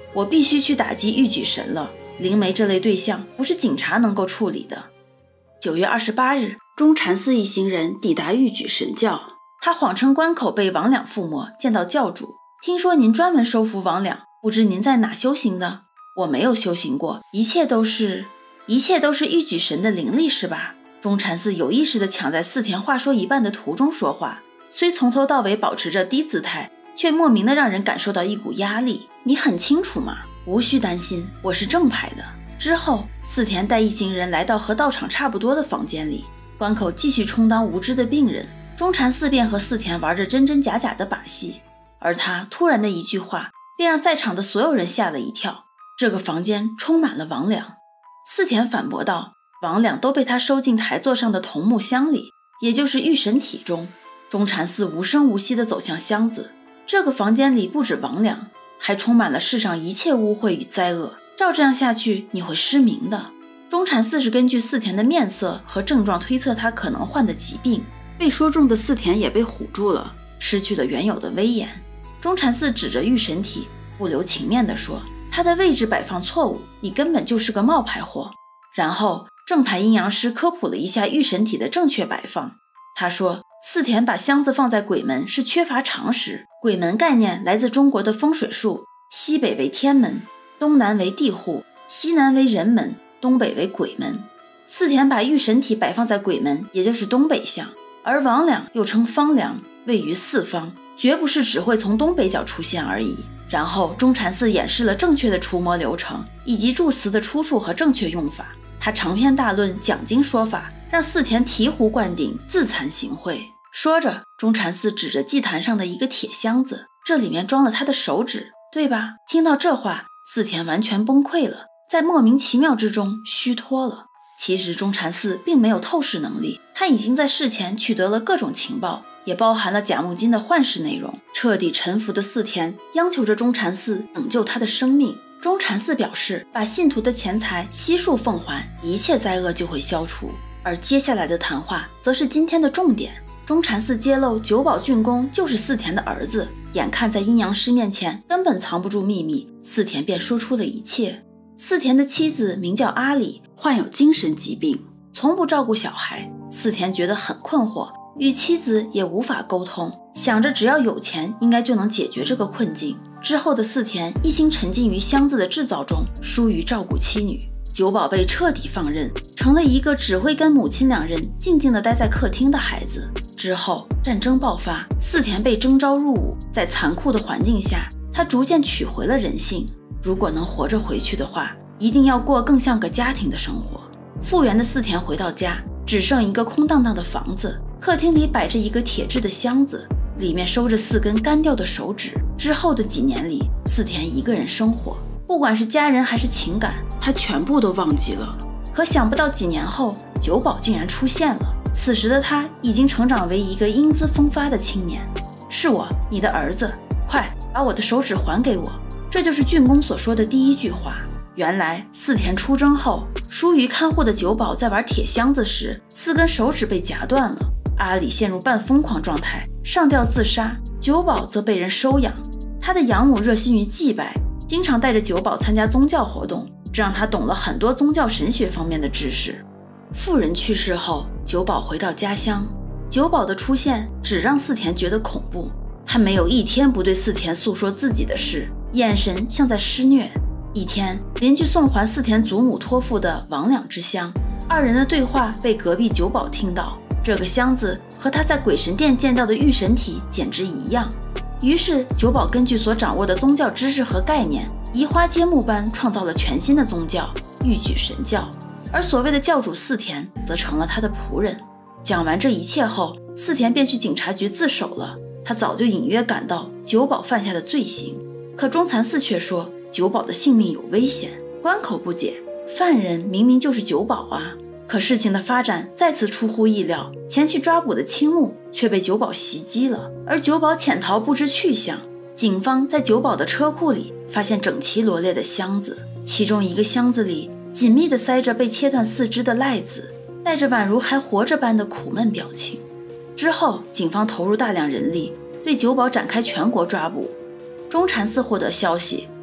我必须去打击玉举神了。灵媒这类对象不是警察能够处理的。九月二十八日，中禅寺一行人抵达玉举神教。他谎称关口被魍魉附魔，见到教主，听说您专门收服魍魉，不知您在哪修行的？我没有修行过，一切都是一切都是玉举神的灵力是吧？中禅寺有意识地抢在四田话说一半的途中说话，虽从头到尾保持着低姿态，却莫名地让人感受到一股压力。你很清楚吗？无需担心，我是正派的。之后，四田带一行人来到和道场差不多的房间里，关口继续充当无知的病人，中禅寺便和四田玩着真真假假的把戏。而他突然的一句话，便让在场的所有人吓了一跳。这个房间充满了魍魉。四田反驳道，魍魉都被他收进台座上的桐木箱里，也就是御神体中。中禅寺无声无息地走向箱子。这个房间里不止魍魉，还充满了世上一切污秽与灾厄。照这样下去，你会失明的。中禅寺是根据四田的面色和症状推测他可能患的疾病。被说中的四田也被唬住了，失去了原有的威严。中禅寺指着御神体，不留情面地说，他的位置摆放错误，你根本就是个冒牌货。然后正牌阴阳师科普了一下御神体的正确摆放。他说，四田把箱子放在鬼门是缺乏常识。鬼门概念来自中国的风水术，西北为天门，东南为地户，西南为人门，东北为鬼门。四田把御神体摆放在鬼门，也就是东北向，而魍魉又称方梁，位于四方，绝不是只会从东北角出现而已。然后中禅寺演示了正确的除魔流程，以及助词的出处和正确用法。他长篇大论讲经说法，让四田醍醐灌顶，自惭形秽。说着，中禅寺指着祭坛上的一个铁箱子，这里面装了他的手指，对吧？听到这话，四田完全崩溃了，在莫名其妙之中虚脱了。其实中禅寺并没有透视能力，他已经在事前取得了各种情报，也包含了甲木金的幻视内容。彻底臣服的四田央求着中禅寺拯救他的生命。中禅寺表示，把信徒的钱财悉数奉还，一切灾厄就会消除。而接下来的谈话则是今天的重点。中禅寺揭露九保郡公就是四田的儿子，眼看在阴阳师面前根本藏不住秘密，四田便说出了一切。四田的妻子名叫阿里，患有精神疾病，从不照顾小孩。四田觉得很困惑，与妻子也无法沟通，想着只要有钱应该就能解决这个困境。之后的四田一心沉浸于箱子的制造中，疏于照顾妻女。九保被彻底放任，成了一个只会跟母亲两人静静地待在客厅的孩子。之后战争爆发，四田被征召入伍，在残酷的环境下，他逐渐取回了人性。如果能活着回去的话，一定要过更像个家庭的生活。复原的四田回到家，只剩一个空荡荡的房子，客厅里摆着一个铁制的箱子，里面收着四根干掉的手指。之后的几年里，四田一个人生活，不管是家人还是情感，他全部都忘记了。可想不到几年后，九保竟然出现了。此时的他已经成长为一个英姿风发的青年。是我，你的儿子，快把我的手指还给我。这就是郡公所说的第一句话。原来四田出征后，疏于看护的九保在玩铁箱子时，四根手指被夹断了。阿里陷入半疯狂状态，上吊自杀，九保则被人收养。他的养母热心于祭拜，经常带着九保参加宗教活动，这让他懂了很多宗教神学方面的知识。妇人去世后，九保回到家乡。九保的出现只让四田觉得恐怖，他没有一天不对四田诉说自己的事，眼神像在施虐。一天，邻居送还四田祖母托付的魍魉之箱，二人的对话被隔壁九保听到。这个箱子和他在鬼神殿见到的御神体简直一样。于是九保根据所掌握的宗教知识和概念，移花接木般创造了全新的宗教玉举神教。而所谓的教主四田则成了他的仆人。讲完这一切后，四田便去警察局自首了。他早就隐约感到九保犯下的罪行，可中禅寺却说九保的性命有危险。关口不解，犯人明明就是九保啊！可事情的发展再次出乎意料，前去抓捕的青木却被九保袭击了，而九保潜逃不知去向。警方在九保的车库里发现整齐罗列的箱子，其中一个箱子里紧密地塞着被切断四肢的赖子，带着宛如还活着般的苦闷表情。之后警方投入大量人力，对九保展开全国抓捕。中禅寺获得消息，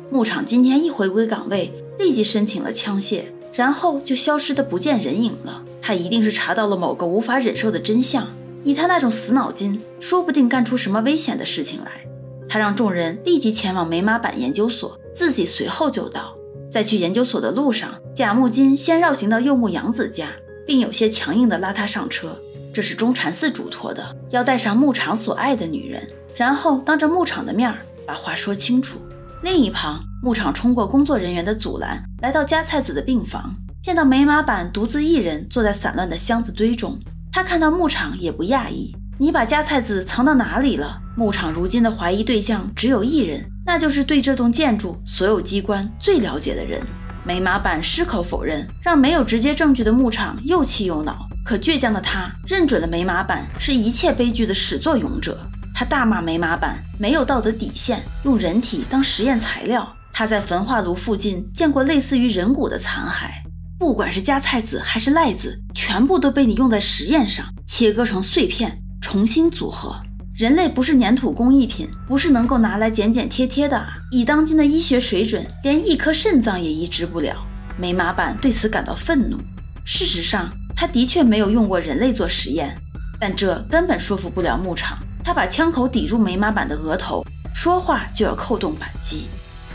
牧场今天一回归岗位，立即申请了枪械，然后就消失得不见人影了。他一定是查到了某个无法忍受的真相，以他那种死脑筋，说不定干出什么危险的事情来。他让众人立即前往美马坂研究所，自己随后就到。在去研究所的路上，贾木金先绕行到柚木洋子家，并有些强硬地拉他上车。这是中禅寺嘱托的，要带上牧场所爱的女人，然后当着牧场的面把话说清楚。另一旁，牧场冲过工作人员的阻拦，来到加菜子的病房，见到美马坂独自一人坐在散乱的箱子堆中。他看到牧场也不讶异，你把加菜子藏到哪里了？牧场如今的怀疑对象只有一人，那就是对这栋建筑所有机关最了解的人。美马坂矢口否认，让没有直接证据的牧场又气又恼。可倔强的他认准了美马坂是一切悲剧的始作俑者。他大骂美马坂没有道德底线，用人体当实验材料。他在焚化炉附近见过类似于人骨的残骸，不管是加菜子还是赖子，全部都被你用在实验上，切割成碎片重新组合。人类不是粘土工艺品，不是能够拿来剪剪贴贴的啊！以当今的医学水准，连一颗肾脏也移植不了。美马坂对此感到愤怒。事实上，他的确没有用过人类做实验，但这根本说服不了牧场。他把枪口抵住美马坂的额头，说话就要扣动扳机。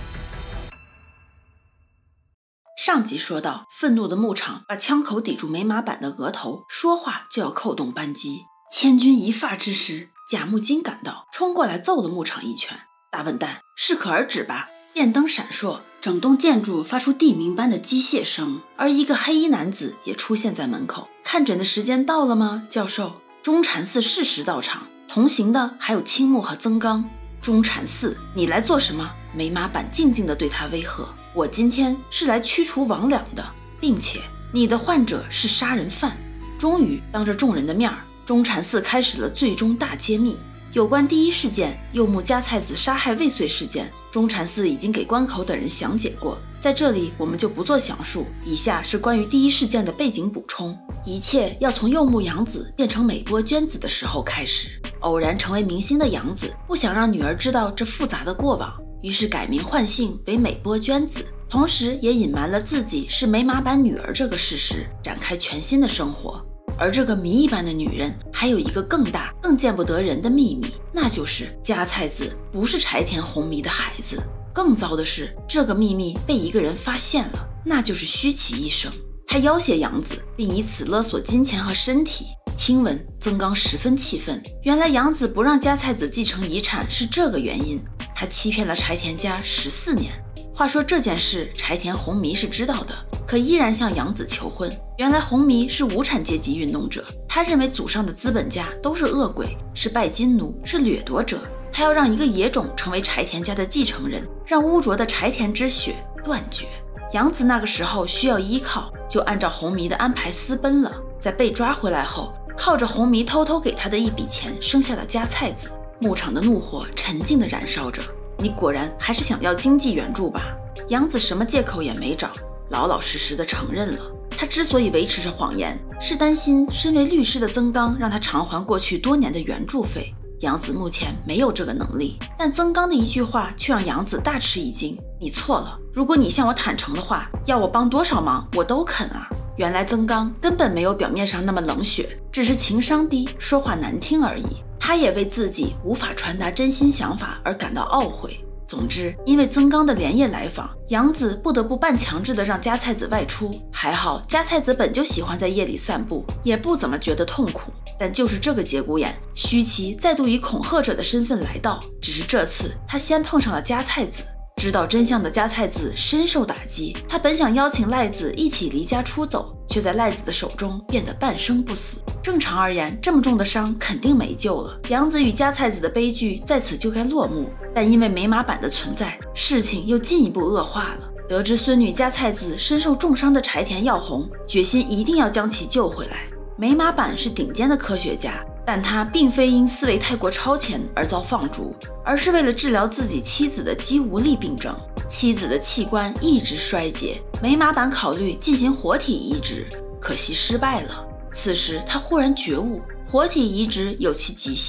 上集说到，愤怒的牧场把枪口抵住美马坂的额头，说话就要扣动扳机。千钧一发之时，贾木金赶到，冲过来揍了牧场一拳。大笨蛋，适可而止吧！电灯闪烁，整栋建筑发出地鸣般的机械声，而一个黑衣男子也出现在门口。看诊的时间到了吗，教授？中禅寺适时到场，同行的还有青木和曾刚。中禅寺，你来做什么？美马坂静静地对他威吓。我今天是来驱除魍魉的，并且你的患者是杀人犯。终于，当着众人的面，中禅寺开始了最终大揭秘。有关第一事件柚木加菜子杀害未遂事件，中禅寺已经给关口等人详解过，在这里我们就不做详述。以下是关于第一事件的背景补充。一切要从柚木洋子变成美波娟子的时候开始。偶然成为明星的洋子不想让女儿知道这复杂的过往，于是改名换姓为美波娟子，同时也隐瞒了自己是美马坂女儿这个事实，展开全新的生活。而这个谜一般的女人还有一个更大更见不得人的秘密，那就是加菜子不是柴田红弥的孩子。更糟的是，这个秘密被一个人发现了，那就是须崎医生。他要挟洋子，并以此勒索金钱和身体。听闻，曾刚十分气愤，原来洋子不让加菜子继承遗产是这个原因。他欺骗了柴田家十四年。话说这件事柴田红弥是知道的，可依然向洋子求婚。原来红弥是无产阶级运动者，他认为祖上的资本家都是恶鬼，是拜金奴，是掠夺者。他要让一个野种成为柴田家的继承人，让污浊的柴田之血断绝。洋子那个时候需要依靠，就按照红弥的安排私奔了。在被抓回来后，靠着红弥偷偷给他的一笔钱生下了加菜子。牧场的怒火沉静地燃烧着。你果然还是想要经济援助吧？洋子什么借口也没找，老老实实地承认了。他之所以维持着谎言，是担心身为律师的曾刚让他偿还过去多年的援助费。洋子目前没有这个能力，但曾刚的一句话却让洋子大吃一惊。你错了，如果你向我坦诚的话，要我帮多少忙我都肯啊。原来曾刚根本没有表面上那么冷血，只是情商低，说话难听而已。他也为自己无法传达真心想法而感到懊悔。总之，因为曾刚的连夜来访，洋子不得不半强制的让加菜子外出。还好加菜子本就喜欢在夜里散步，也不怎么觉得痛苦。但就是这个节骨眼，须崎再度以恐吓者的身份来到，只是这次他先碰上了加菜子。知道真相的加菜子深受打击，他本想邀请赖子一起离家出走，却在赖子的手中变得半生不死。正常而言，这么重的伤肯定没救了，洋子与加菜子的悲剧在此就该落幕。但因为美马坂的存在，事情又进一步恶化了。得知孙女加菜子身受重伤的柴田耀弘决心一定要将其救回来。美马坂是顶尖的科学家，但他并非因思维太过超前而遭放逐，而是为了治疗自己妻子的肌无力病症。妻子的器官一直衰竭，美马坂考虑进行活体移植，可惜失败了。此时他忽然觉悟，活体移植有其极限，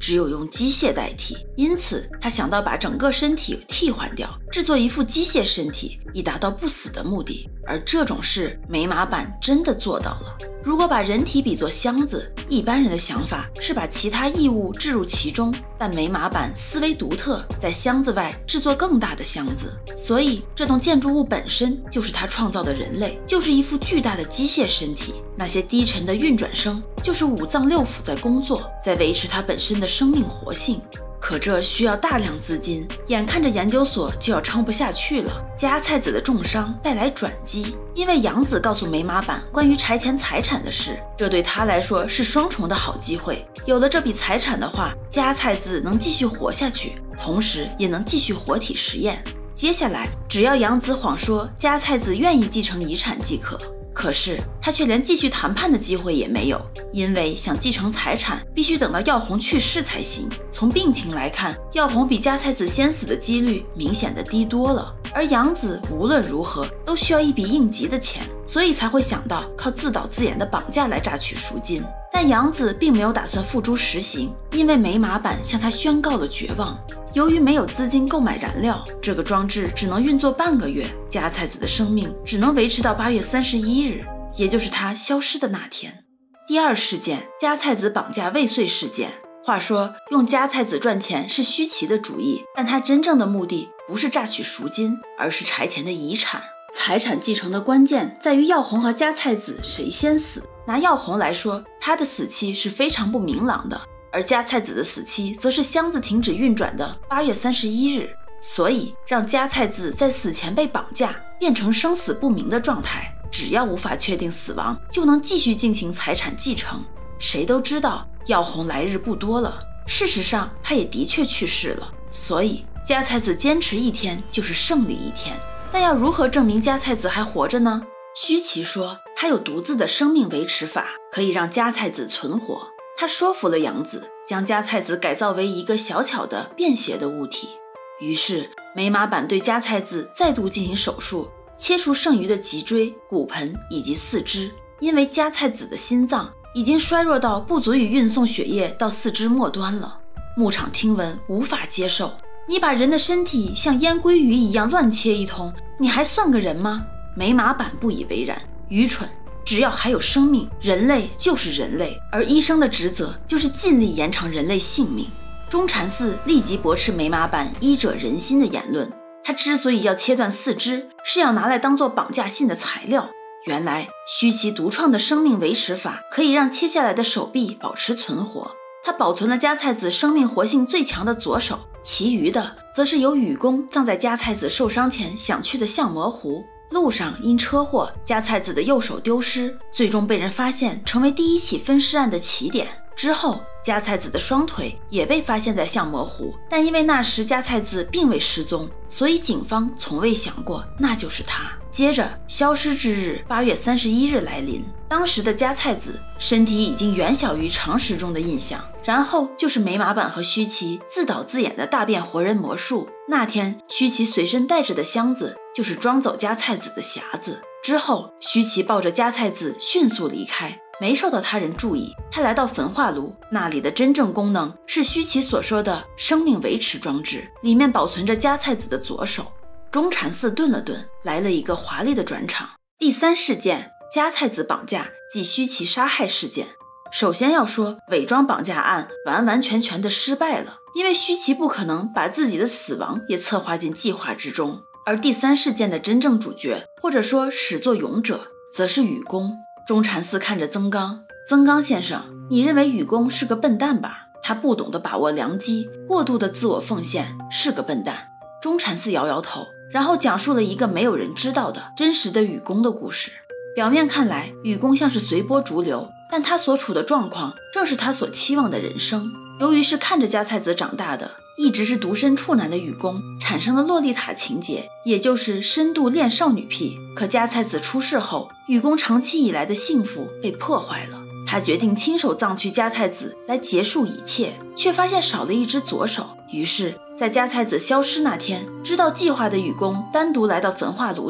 只有用机械代替，因此他想到把整个身体替换掉，制作一副机械身体，以达到不死的目的。而这种事美马版真的做到了。如果把人体比作箱子，一般人的想法是把其他异物置入其中，但美马版思维独特，在箱子外制作更大的箱子，所以这栋建筑物本身就是他创造的人类，就是一副巨大的机械身体。那些低沉的运转声就是五脏六腑在工作，在维持它本身的生命活性。可这需要大量资金，眼看着研究所就要撑不下去了。加菜子的重伤带来转机，因为杨子告诉美马版关于柴田财产的事，这对他来说是双重的好机会。有了这笔财产的话，加菜子能继续活下去，同时也能继续活体实验。接下来只要杨子谎说加菜子愿意继承遗产即可。可是他却连继续谈判的机会也没有，因为想继承财产必须等到耀红去世才行。从病情来看，耀红比加菜子先死的几率明显的低多了，而杨子无论如何都需要一笔应急的钱，所以才会想到靠自导自演的绑架来榨取赎金。但杨子并没有打算付诸实行，因为美马版向他宣告了绝望。由于没有资金购买燃料，这个装置只能运作半个月，加菜子的生命只能维持到八月三十一日，也就是他消失的那天。第二事件，加菜子绑架未遂事件。话说用加菜子赚钱是须崎的主意，但他真正的目的不是榨取赎金，而是柴田的遗产。财产继承的关键在于耀红和加菜子谁先死。拿耀红来说，他的死期是非常不明朗的，而加菜子的死期则是箱子停止运转的八月三十一日，所以让加菜子在死前被绑架，变成生死不明的状态，只要无法确定死亡，就能继续进行财产继承。谁都知道耀红来日不多了，事实上他也的确去世了，所以加菜子坚持一天就是胜利一天。但要如何证明加菜子还活着呢？须崎说他有独自的生命维持法，可以让加菜子存活。他说服了杨子，将加菜子改造为一个小巧的便携的物体。于是美马版对加菜子再度进行手术，切除剩余的脊椎、骨盆以及四肢。因为加菜子的心脏已经衰弱到不足以运送血液到四肢末端了。牧场听闻无法接受，你把人的身体像腌鲑鱼一样乱切一通，你还算个人吗？美马版不以为然，愚蠢。只要还有生命，人类就是人类，而医生的职责就是尽力延长人类性命。中禅寺立即驳斥美马版医者仁心的言论，他之所以要切断四肢，是要拿来当做绑架信的材料。原来须崎独创的生命维持法可以让切下来的手臂保持存活，他保存了加菜子生命活性最强的左手，其余的则是由雨宫葬在加菜子受伤前想去的相模湖。路上因车祸，加菜子的右手丢失，最终被人发现，成为第一起分尸案的起点。之后加菜子的双腿也被发现在相模湖，但因为那时加菜子并未失踪，所以警方从未想过那就是他。接着消失之日八月三十一日来临，当时的加菜子身体已经远小于常识中的印象。然后就是美马版和须崎自导自演的大变活人魔术。那天须崎随身带着的箱子就是装走加菜子的匣子。之后须崎抱着加菜子迅速离开，没受到他人注意。他来到焚化炉，那里的真正功能是须崎所说的生命维持装置，里面保存着加菜子的左手。中禅寺顿了顿，来了一个华丽的转场。第三事件，加菜子绑架即须崎杀害事件。首先要说，伪装绑架案完完全全的失败了，因为须崎不可能把自己的死亡也策划进计划之中。而第三事件的真正主角，或者说始作俑者，则是雨宫。中禅寺看着曾刚，曾刚先生，你认为雨宫是个笨蛋吧？他不懂得把握良机，过度的自我奉献，是个笨蛋。中禅寺摇摇头，然后讲述了一个没有人知道的真实的雨宫的故事。表面看来，雨宫像是随波逐流，但他所处的状况正是他所期望的人生。由于是看着加菜子长大的，一直是独身处男的雨宫产生了洛丽塔情节，也就是深度恋少女癖。可加菜子出事后，雨宫长期以来的幸福被破坏了。他决定亲手葬去加菜子来结束一切，却发现少了一只左手。于是在加菜子消失那天，知道计划的雨宫单独来到焚化炉前，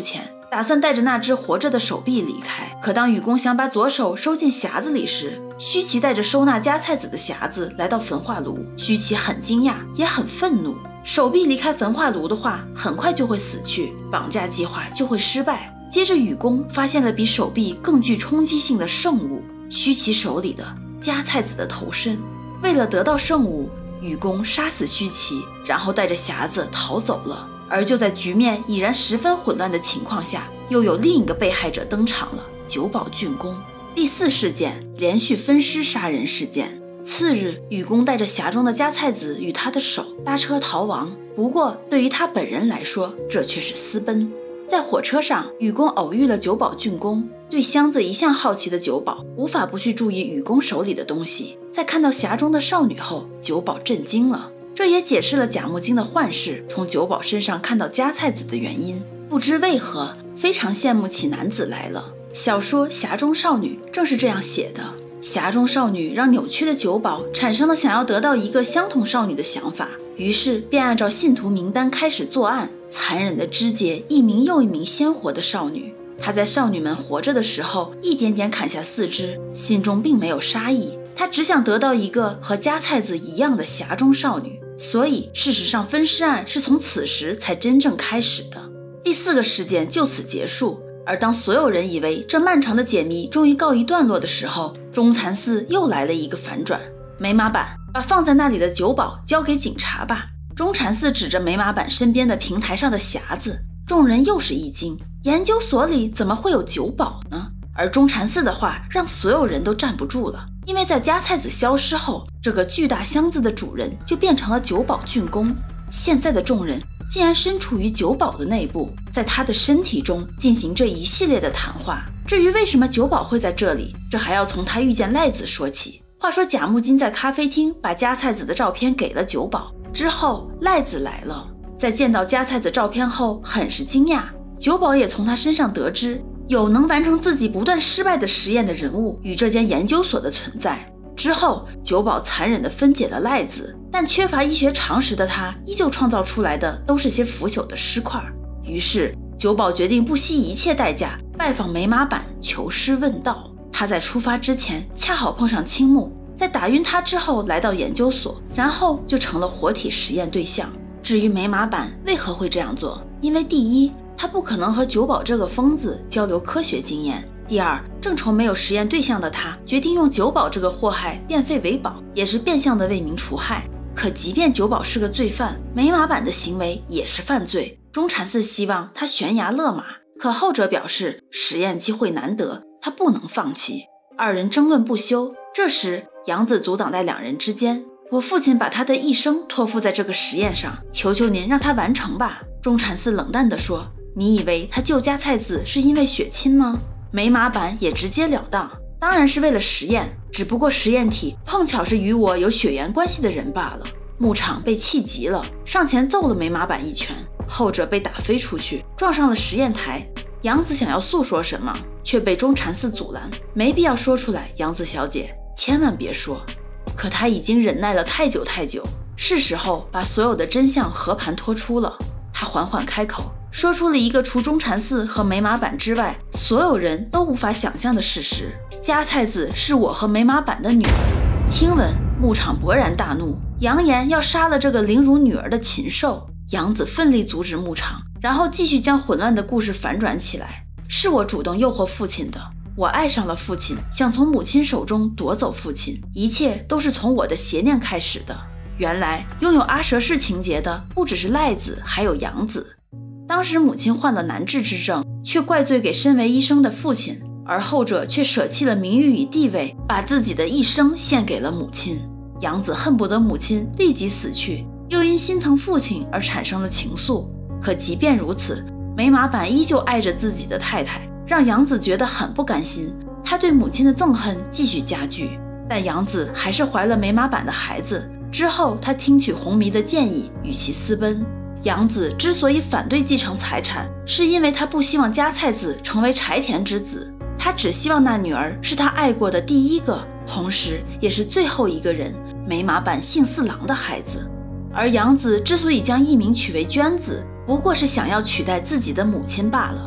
打算带着那只活着的手臂离开。可当禹公想把左手收进匣子里时，须齐带着收纳加菜子的匣子来到焚化炉。须齐很惊讶，也很愤怒。手臂离开焚化炉的话，很快就会死去，绑架计划就会失败。接着禹公发现了比手臂更具冲击性的圣物——须齐手里的加菜子的头身。为了得到圣物，禹公杀死须齐，然后带着匣子逃走了。而就在局面已然十分混乱的情况下，又有另一个被害者登场了——九保郡公。第四事件，连续分尸杀人事件。次日，禹公带着匣中的加菜子与他的手搭车逃亡。不过，对于他本人来说，这却是私奔。在火车上，禹公偶遇了九保郡公。对箱子一向好奇的九保，无法不去注意禹公手里的东西。在看到匣中的少女后，九保震惊了。这也解释了贾木经的幻视从九保身上看到加菜子的原因。不知为何，非常羡慕起男子来了。小说《匣中少女》正是这样写的。匣中少女让扭曲的九保产生了想要得到一个相同少女的想法，于是便按照信徒名单开始作案，残忍地肢解一名又一名鲜活的少女。他在少女们活着的时候一点点砍下四肢，心中并没有杀意，他只想得到一个和加菜子一样的匣中少女。所以事实上分尸案是从此时才真正开始的。第四个事件就此结束。而当所有人以为这漫长的解谜终于告一段落的时候，中禅寺又来了一个反转。梅马板，把放在那里的九保交给警察吧。中禅寺指着梅马板身边的平台上的匣子，众人又是一惊，研究所里怎么会有九保呢？而中禅寺的话让所有人都站不住了，因为在加菜子消失后，这个巨大箱子的主人就变成了九保郡公。现在的众人竟然身处于九保的内部，在他的身体中进行这一系列的谈话。至于为什么九保会在这里，这还要从他遇见赖子说起。话说贾木金在咖啡厅把加菜子的照片给了九保之后，赖子来了，在见到加菜子照片后很是惊讶。九保也从他身上得知有能完成自己不断失败的实验的人物与这间研究所的存在。之后，九保残忍地分解了赖子，但缺乏医学常识的他依旧创造出来的都是些腐朽的尸块。于是九保决定不惜一切代价拜访梅马板求师问道。他在出发之前恰好碰上青木，在打晕他之后来到研究所，然后就成了活体实验对象。至于梅马板为何会这样做，因为第一，他不可能和九保这个疯子交流科学经验；第二，正愁没有实验对象的他，决定用九保这个祸害变废为宝，也是变相的为民除害。可即便九保是个罪犯，梅马板的行为也是犯罪。中禅寺希望他悬崖勒马，可后者表示实验机会难得，他不能放弃。二人争论不休。这时杨子阻挡在两人之间，我父亲把他的一生托付在这个实验上，求求您让他完成吧。中禅寺冷淡地说，你以为他救加菜子是因为血亲吗？梅马板也直截了当，当然是为了实验，只不过实验体碰巧是与我有血缘关系的人罢了。牧场被气急了，上前揍了梅马板一拳，后者被打飞出去，撞上了实验台。杨子想要诉说什么，却被中禅寺阻拦，没必要说出来，杨子小姐，千万别说。可他已经忍耐了太久太久，是时候把所有的真相和盘托出了。他缓缓开口，说出了一个除中禅寺和梅马板之外所有人都无法想象的事实：加菜子是我和梅马板的女儿。听闻，牧场勃然大怒，扬言要杀了这个凌辱女儿的禽兽。杨子奋力阻止牧场，然后继续将混乱的故事反转起来。是我主动诱惑父亲的，我爱上了父亲，想从母亲手中夺走父亲，一切都是从我的邪念开始的。原来拥有阿蛇氏情节的不只是赖子，还有杨子。当时母亲患了难治之症，却怪罪给身为医生的父亲，而后者却舍弃了名誉与地位，把自己的一生献给了母亲。杨子恨不得母亲立即死去，又因心疼父亲而产生了情愫。可即便如此，梅马板依旧爱着自己的太太，让杨子觉得很不甘心。他对母亲的憎恨继续加剧，但杨子还是怀了梅马板的孩子。之后他听取红迷的建议，与其私奔。杨子之所以反对继承财产，是因为他不希望加菜子成为柴田之子，他只希望那女儿是他爱过的第一个，同时也是最后一个人，梅马板幸四郎的孩子。而杨子之所以将艺名取为娟子，不过是想要取代自己的母亲罢了。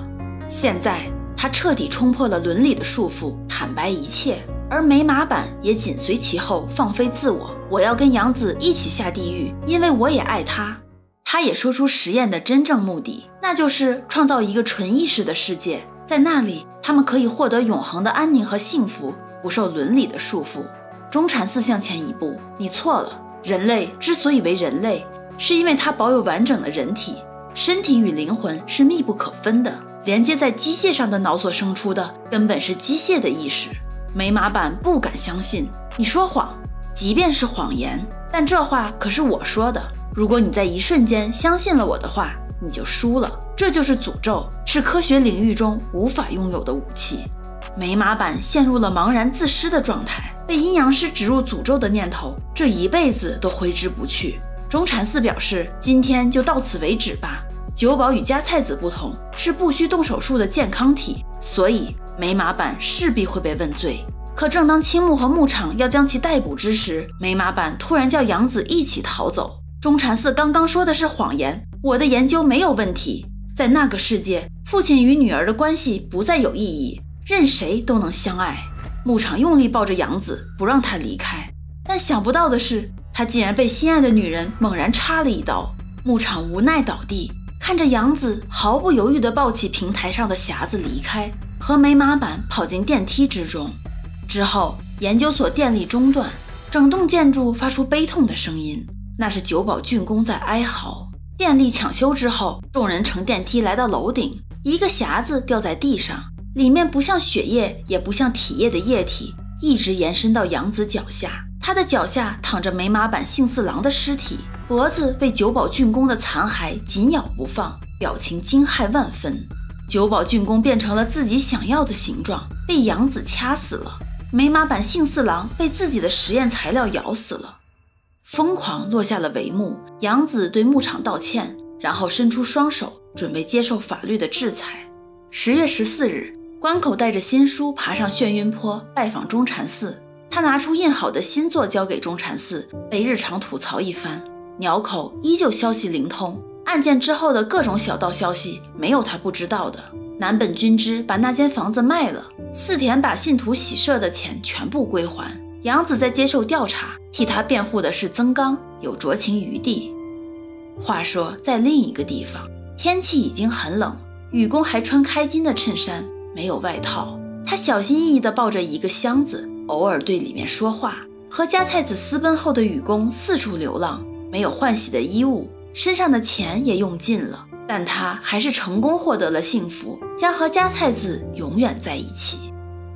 现在他彻底冲破了伦理的束缚，坦白一切，而美马版也紧随其后，放飞自我。我要跟杨子一起下地狱，因为我也爱他。他也说出实验的真正目的，那就是创造一个纯意识的世界，在那里他们可以获得永恒的安宁和幸福，不受伦理的束缚。中禅寺向前一步，你错了。人类之所以为人类，是因为它保有完整的人体，身体与灵魂是密不可分的，连接在机械上的脑所生出的根本是机械的意识。美马版不敢相信，你说谎，即便是谎言，但这话可是我说的。如果你在一瞬间相信了我的话，你就输了。这就是诅咒，是科学领域中无法拥有的武器。美马版陷入了茫然自失的状态，被阴阳师植入诅咒的念头，这一辈子都挥之不去。中禅寺表示，今天就到此为止吧。九保与加菜子不同，是不需动手术的健康体，所以美马版势必会被问罪。可正当青木和牧场要将其逮捕之时，美马版突然叫杨子一起逃走。中禅寺刚刚说的是谎言，我的研究没有问题。在那个世界，父亲与女儿的关系不再有意义，任谁都能相爱。牧场用力抱着杨子，不让他离开，但想不到的是，他竟然被心爱的女人猛然插了一刀。牧场无奈倒地，看着杨子毫不犹豫地抱起平台上的匣子离开，和美马版跑进电梯之中。之后，研究所电力中断，整栋建筑发出悲痛的声音，那是九保竣工在哀嚎。电力抢修之后，众人乘电梯来到楼顶，一个匣子掉在地上，里面不像血液也不像体液的液体，一直延伸到杨子脚下。他的脚下躺着美马版幸四郎的尸体，脖子被九保竣工的残骸紧咬不放，表情惊骇万分。九保竣工变成了自己想要的形状，被杨子掐死了。美马版幸四郎被自己的实验材料咬死了。疯狂落下了帷幕，杨子对牧场道歉，然后伸出双手，准备接受法律的制裁。十月十四日，关口带着新书爬上眩晕坡，拜访中禅寺。他拿出印好的新作交给中禅寺，被日常吐槽一番。鸟口依旧消息灵通，案件之后的各种小道消息没有他不知道的。南本君之把那间房子卖了，四田把信徒洗社的钱全部归还。杨子在接受调查，替他辩护的是曾刚，有酌情余地。话说在另一个地方，天气已经很冷，雨宫还穿开襟的衬衫，没有外套。他小心翼翼地抱着一个箱子，偶尔对里面说话。和加菜子私奔后的雨宫四处流浪，没有换洗的衣物，身上的钱也用尽了，但他还是成功获得了幸福，将和加菜子永远在一起。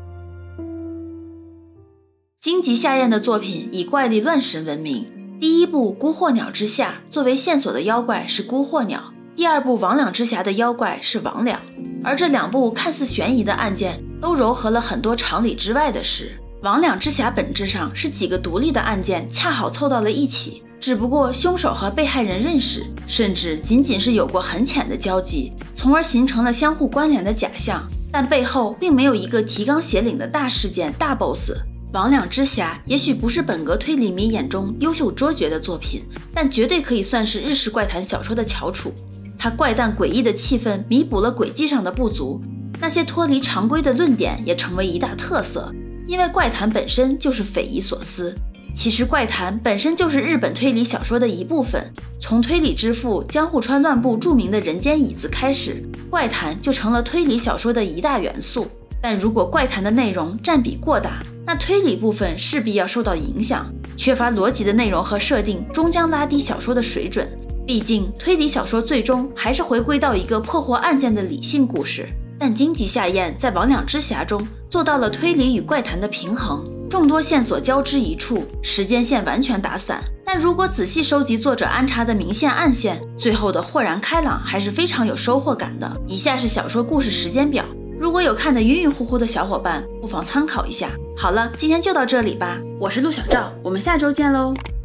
荆棘夏彦的作品以怪力乱神闻名。第一部《孤惑鸟之下》作为线索的妖怪是孤惑鸟，第二部《魍魉之匣》的妖怪是魍魉。而这两部看似悬疑的案件都糅合了很多常理之外的事。魍魉之匣本质上是几个独立的案件恰好凑到了一起，只不过凶手和被害人认识，甚至仅仅是有过很浅的交集，从而形成了相互关联的假象，但背后并没有一个提纲挈领的大事件大 boss。魍魉之匣也许不是本格推理迷眼中优秀卓绝的作品，但绝对可以算是日式怪谈小说的翘楚。它怪诞诡异的气氛弥补了轨迹上的不足，那些脱离常规的论点也成为一大特色，因为怪谈本身就是匪夷所思。其实怪谈本身就是日本推理小说的一部分，从推理之父江户川乱步著名的人间椅子开始，怪谈就成了推理小说的一大元素。但如果怪谈的内容占比过大，那推理部分势必要受到影响，缺乏逻辑的内容和设定终将拉低小说的水准。毕竟推理小说最终还是回归到一个破获案件的理性故事，但荆棘夏彦在魍魉之匣中做到了推理与怪谈的平衡，众多线索交织一处，时间线完全打散。但如果仔细收集作者安插的明线暗线，最后的豁然开朗还是非常有收获感的。以下是小说故事时间表，如果有看得晕晕乎乎的小伙伴，不妨参考一下。好了，今天就到这里吧，我是陆小赵，我们下周见喽。